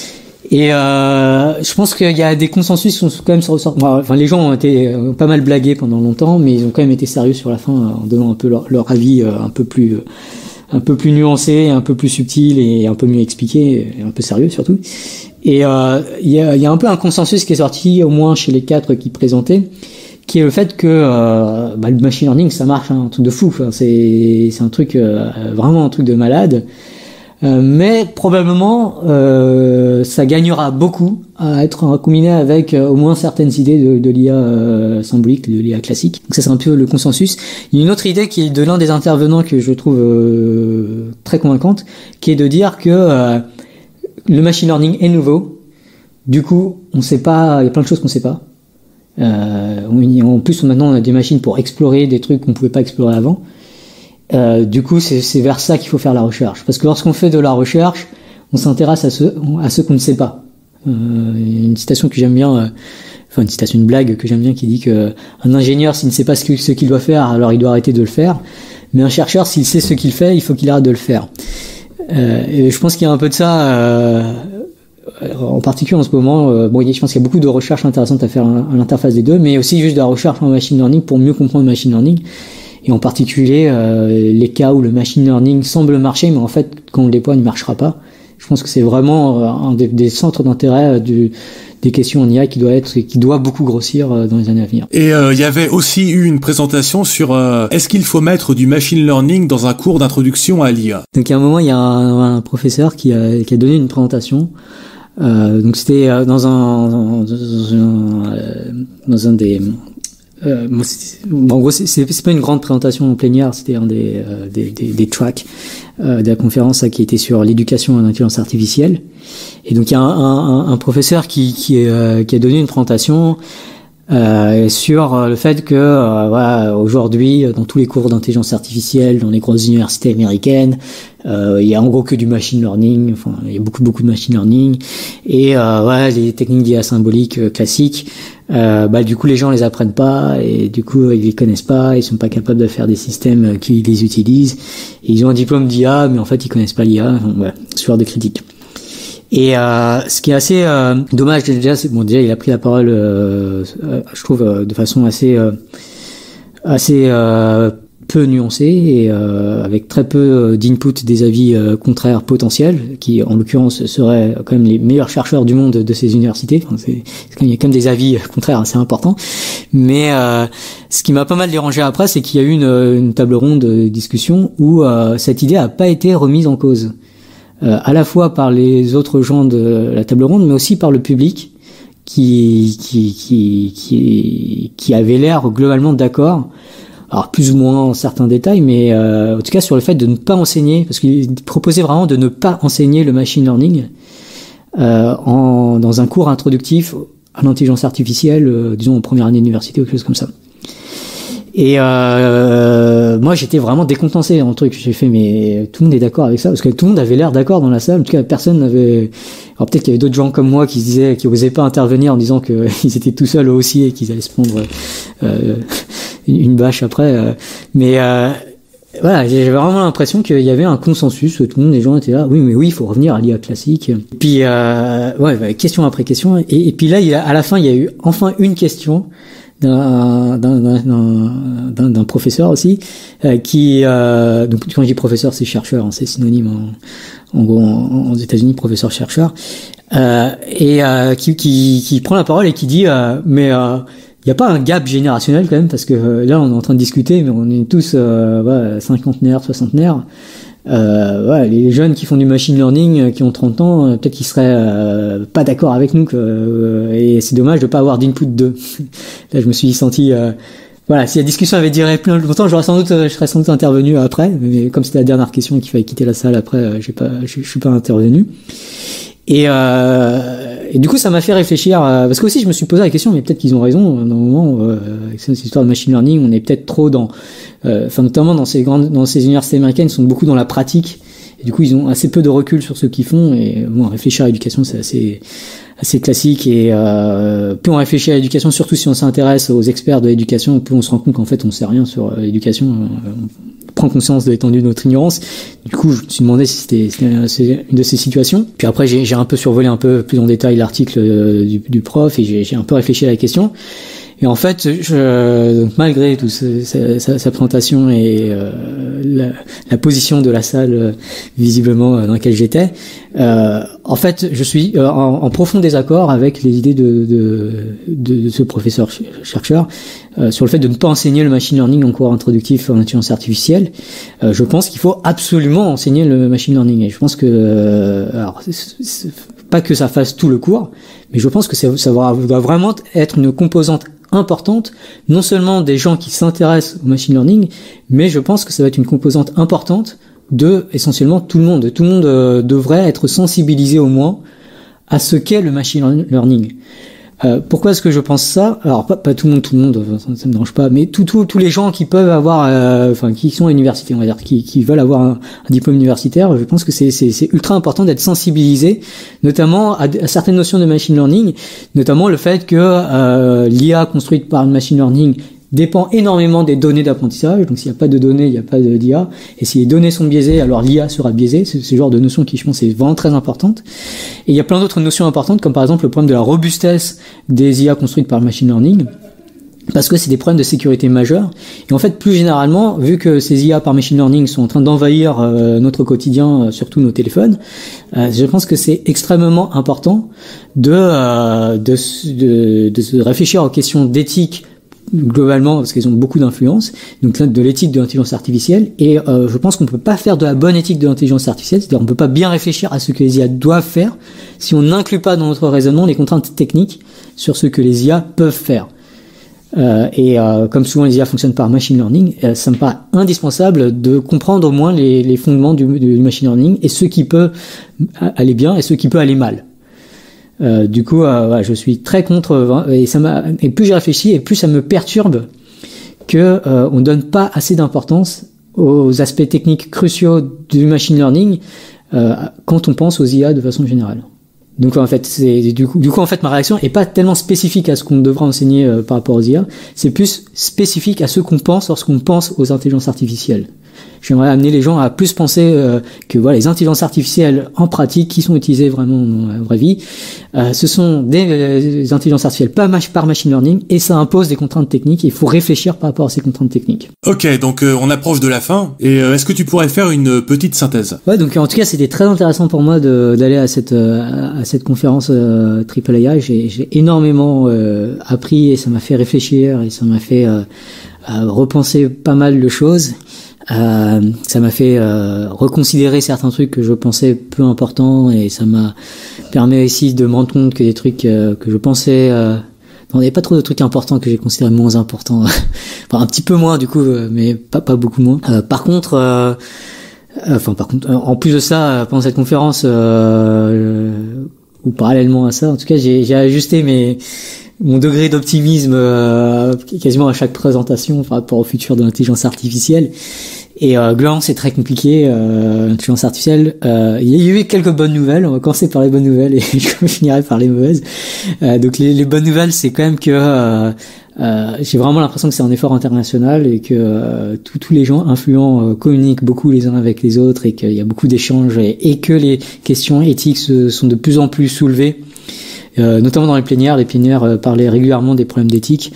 Et euh, je pense qu'il y a des consensus qui sont quand même ressortis. Enfin, les gens ont été ont pas mal blagués pendant longtemps, mais ils ont quand même été sérieux sur la fin en donnant un peu leur, leur avis un peu plus, un peu plus nuancé, un peu plus subtil et un peu mieux expliqué, et un peu sérieux surtout. Et euh, il y a, y a un peu un consensus qui est sorti, au moins chez les quatre qui présentaient, qui est le fait que euh, bah, le machine learning, ça marche, hein, un truc de fou. Enfin, c'est, c'est un truc euh, vraiment un truc de malade. Euh, mais probablement, euh, ça gagnera beaucoup à être combiné avec euh, au moins certaines idées de, de l'I A euh, symbolique, de l'I A classique. Donc ça, c'est un peu le consensus. Il y a une autre idée qui est de l'un des intervenants que je trouve euh, très convaincante, qui est de dire que euh, le machine learning est nouveau. Du coup, on sait pas, il y a plein de choses qu'on sait pas. Euh, en plus, maintenant, on a des machines pour explorer des trucs qu'on pouvait pas explorer avant. Euh, du coup, c'est, c'est vers ça qu'il faut faire la recherche. Parce que lorsqu'on fait de la recherche, on s'intéresse à ce, à ce qu'on ne sait pas. Euh, une citation que j'aime bien, euh, enfin une citation, une blague que j'aime bien qui dit que un ingénieur, s'il ne sait pas ce, que, ce qu'il doit faire, alors il doit arrêter de le faire. Mais un chercheur, s'il sait ce qu'il fait, il faut qu'il arrête de le faire. Euh, et je pense qu'il y a un peu de ça, euh, en particulier en ce moment. Euh, bon, je pense qu'il y a beaucoup de recherches intéressantes à faire à l'interface des deux, mais aussi juste de la recherche en machine learning pour mieux comprendre le machine learning. Et en particulier, euh, les cas où le machine learning semble marcher, mais en fait, quand on le déploie, il ne marchera pas. Je pense que c'est vraiment euh, un des, des centres d'intérêt euh, du, des questions en I A qui doit être, qui doit beaucoup grossir euh, dans les années à venir. Et il euh, y avait aussi eu une présentation sur euh, est-ce qu'il faut mettre du machine learning dans un cours d'introduction à l'I A. Donc à un moment, il y a un, un professeur qui a, qui a donné une présentation. Euh, donc c'était euh, dans un, dans un, dans un des Euh, bon, en gros, c'est, c'est, c'est pas une grande présentation en plénière, c'était un des, euh, des, des, des tracks euh, de la conférence là, qui était sur l'éducation en intelligence artificielle. Et donc il y a un, un, un professeur qui, qui, est, euh, qui a donné une présentation euh, sur le fait que euh, voilà, aujourd'hui, dans tous les cours d'intelligence artificielle, dans les grosses universités américaines, euh, il y a en gros que du machine learning. Enfin, il y a beaucoup beaucoup de machine learning et euh, voilà, les techniques d'I A symbolique euh, classiques. Euh, bah du coup les gens les apprennent pas et du coup ils les connaissent pas, ils sont pas capables de faire des systèmes qui les utilisent. Et ils ont un diplôme d'I A mais en fait ils connaissent pas l'I A. Enfin, voilà, ce genre de critique. Et euh, ce qui est assez euh, dommage déjà, c'est bon déjà il a pris la parole, euh, euh, je trouve euh, de façon assez euh, assez euh, peu nuancée et euh, avec très peu d'input des avis euh, contraires potentiels, qui en l'occurrence seraient quand même les meilleurs chercheurs du monde de ces universités. Enfin, c'est, c'est, il y a quand même des avis contraires assez importants. Mais euh, ce qui m'a pas mal dérangé après, c'est qu'il y a eu une, une table ronde de discussion où euh, cette idée a pas été remise en cause. Euh, à la fois par les autres gens de la table ronde, mais aussi par le public qui qui qui qui, qui avait l'air globalement d'accord. Alors plus ou moins en certains détails, mais euh, en tout cas sur le fait de ne pas enseigner, parce qu'il proposait vraiment de ne pas enseigner le machine learning euh, en, dans un cours introductif à l'intelligence artificielle, euh, disons en première année d'université ou quelque chose comme ça. Et euh, moi j'étais vraiment décontenancé dans le truc. J'ai fait mais tout le monde est d'accord avec ça, parce que tout le monde avait l'air d'accord dans la salle. En tout cas personne n'avait. Alors peut-être qu'il y avait d'autres gens comme moi qui se disaient, qui osaient pas intervenir en disant que ils étaient tout seuls aussi et qu'ils allaient se prendre euh, une bâche après. Euh, mais euh, voilà, j'avais vraiment l'impression qu'il y avait un consensus. Tout le monde, les gens étaient là. Oui, mais oui, il faut revenir à l'I A classique. Et puis euh, ouais, question après question. Et, et puis là, il y a, à la fin, il y a eu enfin une question d'un, d'un, d'un, d'un, d'un professeur aussi, euh, qui, euh, donc quand je dis professeur, c'est chercheur, hein, c'est synonyme en, en gros en, aux États-Unis, professeur-chercheur, euh, et euh, qui, qui, qui prend la parole et qui dit, euh, mais euh, il n'y a pas un gap générationnel quand même, parce que euh, là on est en train de discuter, mais on est tous euh, ouais, cinquantenaires, soixantenaires. Euh, ouais, les jeunes qui font du machine learning, euh, qui ont trente ans, euh, peut-être qu'ils seraient euh, pas d'accord avec nous, que, euh, et c'est dommage de pas avoir d'input d'eux. Là, je me suis senti, euh, voilà, si la discussion avait duré plus longtemps, j'aurais sans doute, je serais sans doute intervenu après, mais comme c'était la dernière question et qu'il fallait quitter la salle après, euh, j'ai pas, je, je suis pas intervenu. Et, euh, et du coup, ça m'a fait réfléchir, euh, parce que aussi je me suis posé la question, mais peut-être qu'ils ont raison. Dans le moment, euh, avec cette histoire de machine learning, on est peut-être trop dans, euh, enfin notamment dans ces grandes, dans ces universités américaines, ils sont beaucoup dans la pratique. Et du coup, ils ont assez peu de recul sur ce qu'ils font. Et bon, réfléchir à l'éducation, c'est assez, assez classique. Et euh, plus on réfléchit à l'éducation, surtout si on s'intéresse aux experts de l'éducation, plus on se rend compte qu'en fait, on sait rien sur l'éducation. On prend conscience de l'étendue de notre ignorance. Du coup, je me suis demandé si c'était, c'était une de ces situations. Puis après, j'ai, j'ai un peu survolé un peu plus en détail l'article du, du prof et j'ai, j'ai un peu réfléchi à la question. Et en fait, je, donc malgré tout ce, sa, sa, sa présentation et euh, la, la position de la salle euh, visiblement euh, dans laquelle j'étais, euh, en fait, je suis euh, en, en profond désaccord avec les idées de, de, de, de ce professeur chercheur euh, sur le fait de ne pas enseigner le machine learning en cours introductif en intelligence artificielle. Euh, je pense qu'il faut absolument enseigner le machine learning. Et je pense que, euh, alors, c'est, c'est, pas que ça fasse tout le cours, mais je pense que ça, ça doit vraiment être une composante importante, non seulement des gens qui s'intéressent au machine learning, mais je pense que ça va être une composante importante de essentiellement tout le monde. Tout le monde euh, devrait être sensibilisé au moins à ce qu'est le machine learning. Euh, pourquoi est-ce que je pense ça? Alors pas, pas tout le monde, tout le monde, ça, ça me dérange pas, mais tous tous tous les gens qui peuvent avoir, euh, enfin qui sont à l'université, on va dire, qui qui veulent avoir un, un diplôme universitaire, je pense que c'est c'est c'est ultra important d'être sensibilisé, notamment à, à certaines notions de machine learning, notamment le fait que euh, l'I A construite par le machine learning dépend énormément des données d'apprentissage. Donc s'il n'y a pas de données, il n'y a pas d'I A. Et si les données sont biaisées, alors l'I A sera biaisée. C'est ce genre de notion qui, je pense, est vraiment très importante. Et il y a plein d'autres notions importantes, comme par exemple le problème de la robustesse des I A construites par le machine learning, parce que c'est des problèmes de sécurité majeurs. Et en fait, plus généralement, vu que ces I A par machine learning sont en train d'envahir euh, notre quotidien, euh, surtout nos téléphones, euh, je pense que c'est extrêmement important de, euh, de, de, de se réfléchir aux questions d'éthique globalement, parce qu'elles ont beaucoup d'influence, donc de l'éthique de l'intelligence artificielle, et euh, je pense qu'on ne peut pas faire de la bonne éthique de l'intelligence artificielle, c'est-à-dire on ne peut pas bien réfléchir à ce que les I A doivent faire si on n'inclut pas dans notre raisonnement les contraintes techniques sur ce que les I A peuvent faire. Euh, et euh, comme souvent les I A fonctionnent par machine learning, euh, ça me paraît indispensable de comprendre au moins les, les fondements du, du machine learning, et ce qui peut aller bien et ce qui peut aller mal. Euh, du coup, euh, ouais, je suis très contre, et ça m'a, et plus j'y réfléchis, et plus ça me perturbe que euh, on donne pas assez d'importance aux aspects techniques cruciaux du machine learning euh, quand on pense aux I A de façon générale. Donc en fait, c'est du coup, du coup en fait, ma réaction est pas tellement spécifique à ce qu'on devra enseigner euh, par rapport aux I A, c'est plus spécifique à ce qu'on pense lorsqu'on pense aux intelligences artificielles. J'aimerais amener les gens à plus penser euh, que voilà, les intelligences artificielles en pratique qui sont utilisées vraiment dans la vraie vie, euh, ce sont des, euh, des intelligences artificielles pas mach- par machine learning, et ça impose des contraintes techniques, et il faut réfléchir par rapport à ces contraintes techniques. Ok, donc euh, on approche de la fin, et euh, est-ce que tu pourrais faire une petite synthèse? Ouais, donc en tout cas c'était très intéressant pour moi de, d'aller à cette euh, à cette conférence euh, Triple A I. J'ai, j'ai énormément euh, appris, et ça m'a fait réfléchir, et ça m'a fait euh, euh, repenser pas mal de choses. Euh, ça m'a fait euh, reconsidérer certains trucs que je pensais peu importants, et ça m'a permis aussi de me rendre compte que des trucs euh, que je pensais euh, non, il n'y avait pas trop de trucs importants que j'ai considérés moins importants. Enfin un petit peu moins du coup, euh, mais pas pas beaucoup moins. Euh, par contre euh, enfin par contre en plus de ça, pendant cette conférence euh, ou parallèlement à ça, en tout cas j'ai j'ai ajusté mes mon degré d'optimisme euh, quasiment à chaque présentation par rapport au futur de l'intelligence artificielle. Et euh, globalement, c'est très compliqué, euh, l'intelligence artificielle. Euh, il y a eu quelques bonnes nouvelles. On va commencer par les bonnes nouvelles et je finirai par les mauvaises. Euh, donc les, les bonnes nouvelles, c'est quand même que euh, euh, j'ai vraiment l'impression que c'est un effort international, et que euh, tous tous les gens influents euh, communiquent beaucoup les uns avec les autres, et qu'il y a beaucoup d'échanges, et, et que les questions éthiques se, sont de plus en plus soulevées. Euh, notamment dans les plénières, les plénières euh, parlaient régulièrement des problèmes d'éthique.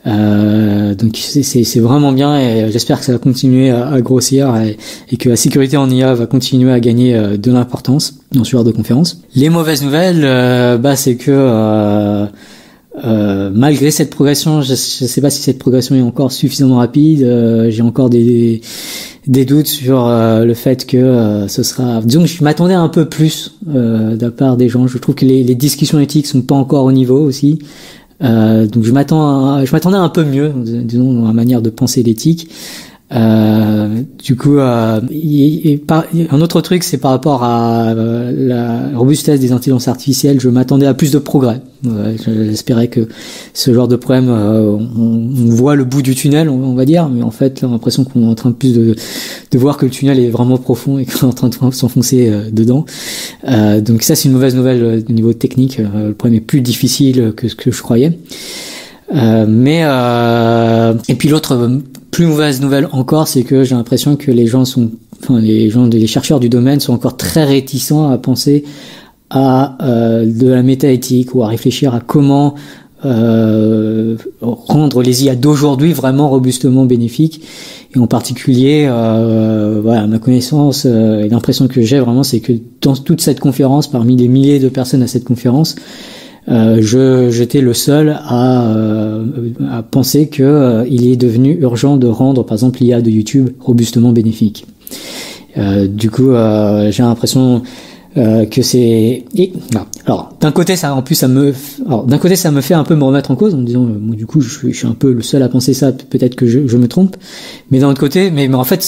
Euh, donc c'est, c'est, c'est vraiment bien, et j'espère que ça va continuer à, à grossir, et, et que la sécurité en I A va continuer à gagner euh, de l'importance dans ce genre de conférence. Les mauvaises nouvelles, euh, bah c'est que euh, euh, malgré cette progression, je ne sais pas si cette progression est encore suffisamment rapide. Euh, j'ai encore des des doutes sur euh, le fait que euh, ce sera. Disons que je m'attendais un peu plus euh, de la part des gens. Je trouve que les, les discussions éthiques sont pas encore au niveau aussi. Euh, donc je m'attends, à, je m'attendais un peu mieux, disons, dans la manière de penser l'éthique. Euh, du coup, euh, y, y, par, y, un autre truc, c'est par rapport à euh, la robustesse des intelligences artificielles. Je m'attendais à plus de progrès. Euh, j'espérais que ce genre de problème, euh, on, on voit le bout du tunnel, on, on va dire, mais en fait, on a l'impression qu'on est en train de plus de, de voir que le tunnel est vraiment profond, et qu'on est en train de s'enfoncer euh, dedans. Euh, donc ça, c'est une mauvaise nouvelle euh, au niveau technique. Euh, le problème est plus difficile que ce que je croyais. Euh, mais euh, et puis l'autre plus mauvaise nouvelle encore, c'est que j'ai l'impression que les gens sont, enfin les gens, les chercheurs du domaine sont encore très réticents à penser à euh, de la métaéthique, ou à réfléchir à comment euh, rendre les I A d'aujourd'hui vraiment robustement bénéfiques. Et en particulier, euh, voilà, ma connaissance euh, et l'impression que j'ai vraiment, c'est que dans toute cette conférence, parmi les milliers de personnes à cette conférence, euh, je j'étais le seul à, euh, à penser que euh, il est devenu urgent de rendre, par exemple, l'I A de YouTube robustement bénéfique. Euh, du coup, euh, j'ai l'impression Euh, que c'est et non. Alors d'un côté ça en plus ça me alors d'un côté ça me fait un peu me remettre en cause en me disant euh, moi, du coup je suis, je suis un peu le seul à penser ça, peut-être que je, je me trompe, mais d'un autre côté mais, mais en fait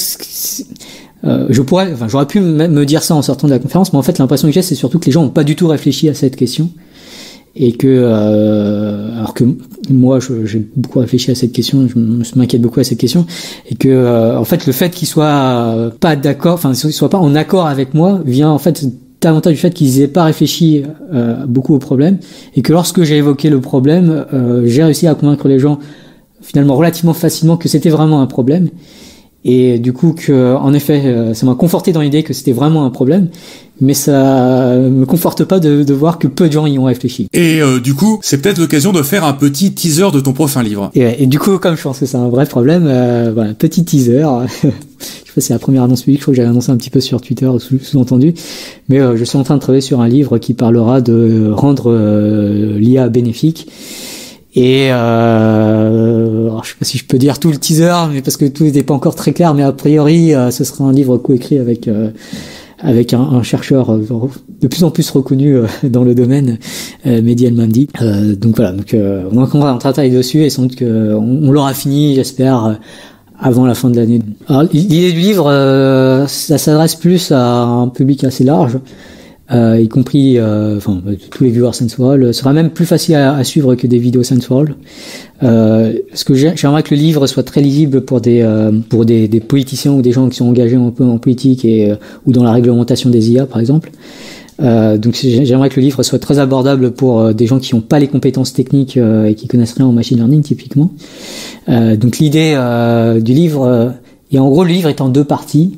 euh, je pourrais enfin j'aurais pu me, me dire ça en sortant de la conférence, mais en fait l'impression que j'ai c'est surtout que les gens ont pas du tout réfléchi à cette question et que euh, alors que moi je, j'ai beaucoup réfléchi à cette question, je m'inquiète beaucoup à cette question et que euh, en fait le fait qu'ils soient pas d'accord, enfin qu'ils soient pas en accord avec moi vient en fait davantage du fait qu'ils n'aient pas réfléchi euh, beaucoup au problème et que lorsque j'ai évoqué le problème, euh, j'ai réussi à convaincre les gens finalement relativement facilement que c'était vraiment un problème et du coup que en effet euh, ça m'a conforté dans l'idée que c'était vraiment un problème, mais ça me conforte pas de, de voir que peu de gens y ont réfléchi. Et euh, du coup c'est peut-être l'occasion de faire un petit teaser de ton prochain livre. Et, et du coup comme je pense que c'est un vrai problème, euh, voilà, petit teaser. Je sais pas si c'est la première annonce publique, je crois que j'avais annoncé un petit peu sur Twitter, sous-entendu, mais euh, je suis en train de travailler sur un livre qui parlera de rendre euh, l'I A bénéfique. Et euh, alors je sais pas si je peux dire tout le teaser, mais parce que tout n'était pas encore très clair, mais a priori euh, ce sera un livre coécrit avec euh, avec un, un chercheur euh, de plus en plus reconnu euh, dans le domaine, euh, Mehdi El-Mamdi. Euh, donc voilà, donc euh, on est en train de travailler dessus et sans doute que on, on l'aura fini, j'espère, euh, avant la fin de l'année. Alors, l'idée du livre, euh, ça s'adresse plus à un public assez large, euh, y compris, euh, enfin, tous les viewers SenseForAll. Ce sera même plus facile à, à suivre que des vidéos SenseForAll. Euh, ce que j'aimerais que le livre soit très lisible pour des, euh, pour des, des politiciens ou des gens qui sont engagés un peu en politique et euh, ou dans la réglementation des I A, par exemple. Euh, donc j'aimerais que le livre soit très abordable pour euh, des gens qui n'ont pas les compétences techniques euh, et qui connaissent rien en machine learning typiquement. Euh, donc l'idée euh, du livre, euh, et en gros le livre est en deux parties,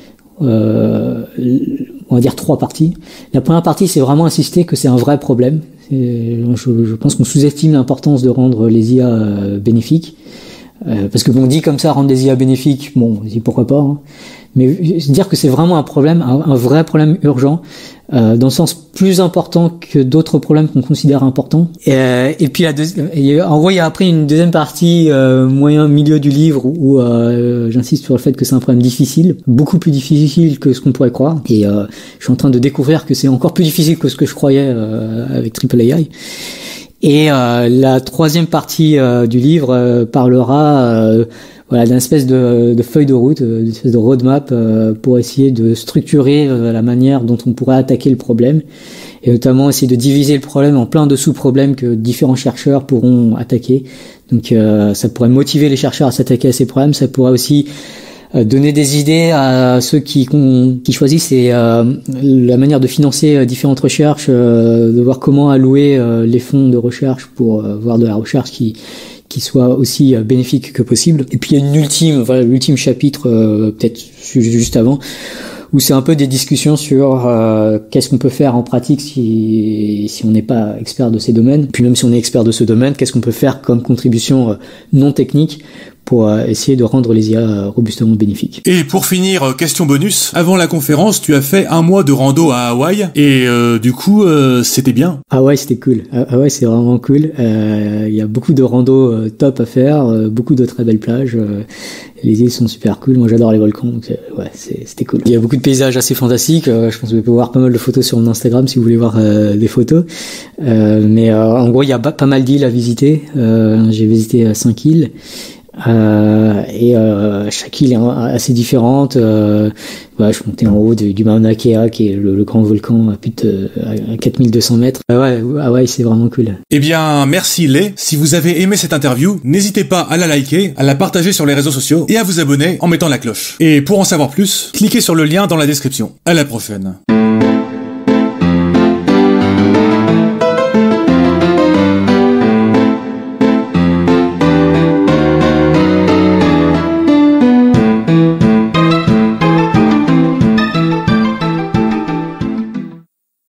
euh, on va dire trois parties. La première partie c'est vraiment insister que c'est un vrai problème. Je, je pense qu'on sous-estime l'importance de rendre les I A euh, bénéfiques. Euh, parce que bon, dit comme ça, rendre des I A bénéfiques, bon, on dit pourquoi pas, hein. Mais dire que c'est vraiment un problème, un, un vrai problème urgent, euh, dans le sens plus important que d'autres problèmes qu'on considère importants. Et, euh, et puis la deuxième, en gros, il y a après une deuxième partie, euh, moyen milieu du livre, où euh, j'insiste sur le fait que c'est un problème difficile, beaucoup plus difficile que ce qu'on pourrait croire. Et euh, je suis en train de découvrir que c'est encore plus difficile que ce que je croyais euh, avec Triple A I. Et euh, la troisième partie euh, du livre euh, parlera euh, voilà, d'une espèce de, de feuille de route, d'une espèce de roadmap euh, pour essayer de structurer euh, la manière dont on pourrait attaquer le problème, et notamment essayer de diviser le problème en plein de sous-problèmes que différents chercheurs pourront attaquer. Donc euh, ça pourrait motiver les chercheurs à s'attaquer à ces problèmes, ça pourrait aussi donner des idées à ceux qui, qui choisissent et, euh, la manière de financer différentes recherches, euh, de voir comment allouer euh, les fonds de recherche pour euh, voir de la recherche qui qui soit aussi euh, bénéfique que possible. Et puis il y a une ultime, voilà, l'ultime chapitre, euh, peut-être juste avant, où c'est un peu des discussions sur euh, qu'est-ce qu'on peut faire en pratique si si on n'est pas expert de ces domaines. Puis même si on est expert de ce domaine, qu'est-ce qu'on peut faire comme contribution euh, non technique pour euh, essayer de rendre les I A euh, robustement bénéfiques. Et pour finir, question bonus, avant la conférence, tu as fait un mois de rando à Hawaï, et euh, du coup, euh, c'était bien. Hawaï, c'était cool. Hawaï, c'est vraiment cool. Il euh, y a beaucoup de rando euh, top à faire, euh, beaucoup de très belles plages. Euh, les îles sont super cool. Moi, j'adore les volcans, donc euh, ouais, c'était cool. Il y a beaucoup de paysages assez fantastiques. Euh, je pense que vous pouvez voir pas mal de photos sur mon Instagram si vous voulez voir euh, des photos. Euh, mais euh, en gros, il y a pas mal d'îles à visiter. Euh, J'ai visité cinq îles. Euh, et euh, chaque île est assez différente. Euh, ouais, je suis monté en haut du, du Mauna Kea, qui est le, le grand volcan à plus de à quatre mille deux cents mètres. Euh, ouais, ah ouais, c'est vraiment cool. Eh bien, merci Lé. Si vous avez aimé cette interview, n'hésitez pas à la liker, à la partager sur les réseaux sociaux et à vous abonner en mettant la cloche. Et pour en savoir plus, cliquez sur le lien dans la description. À la prochaine.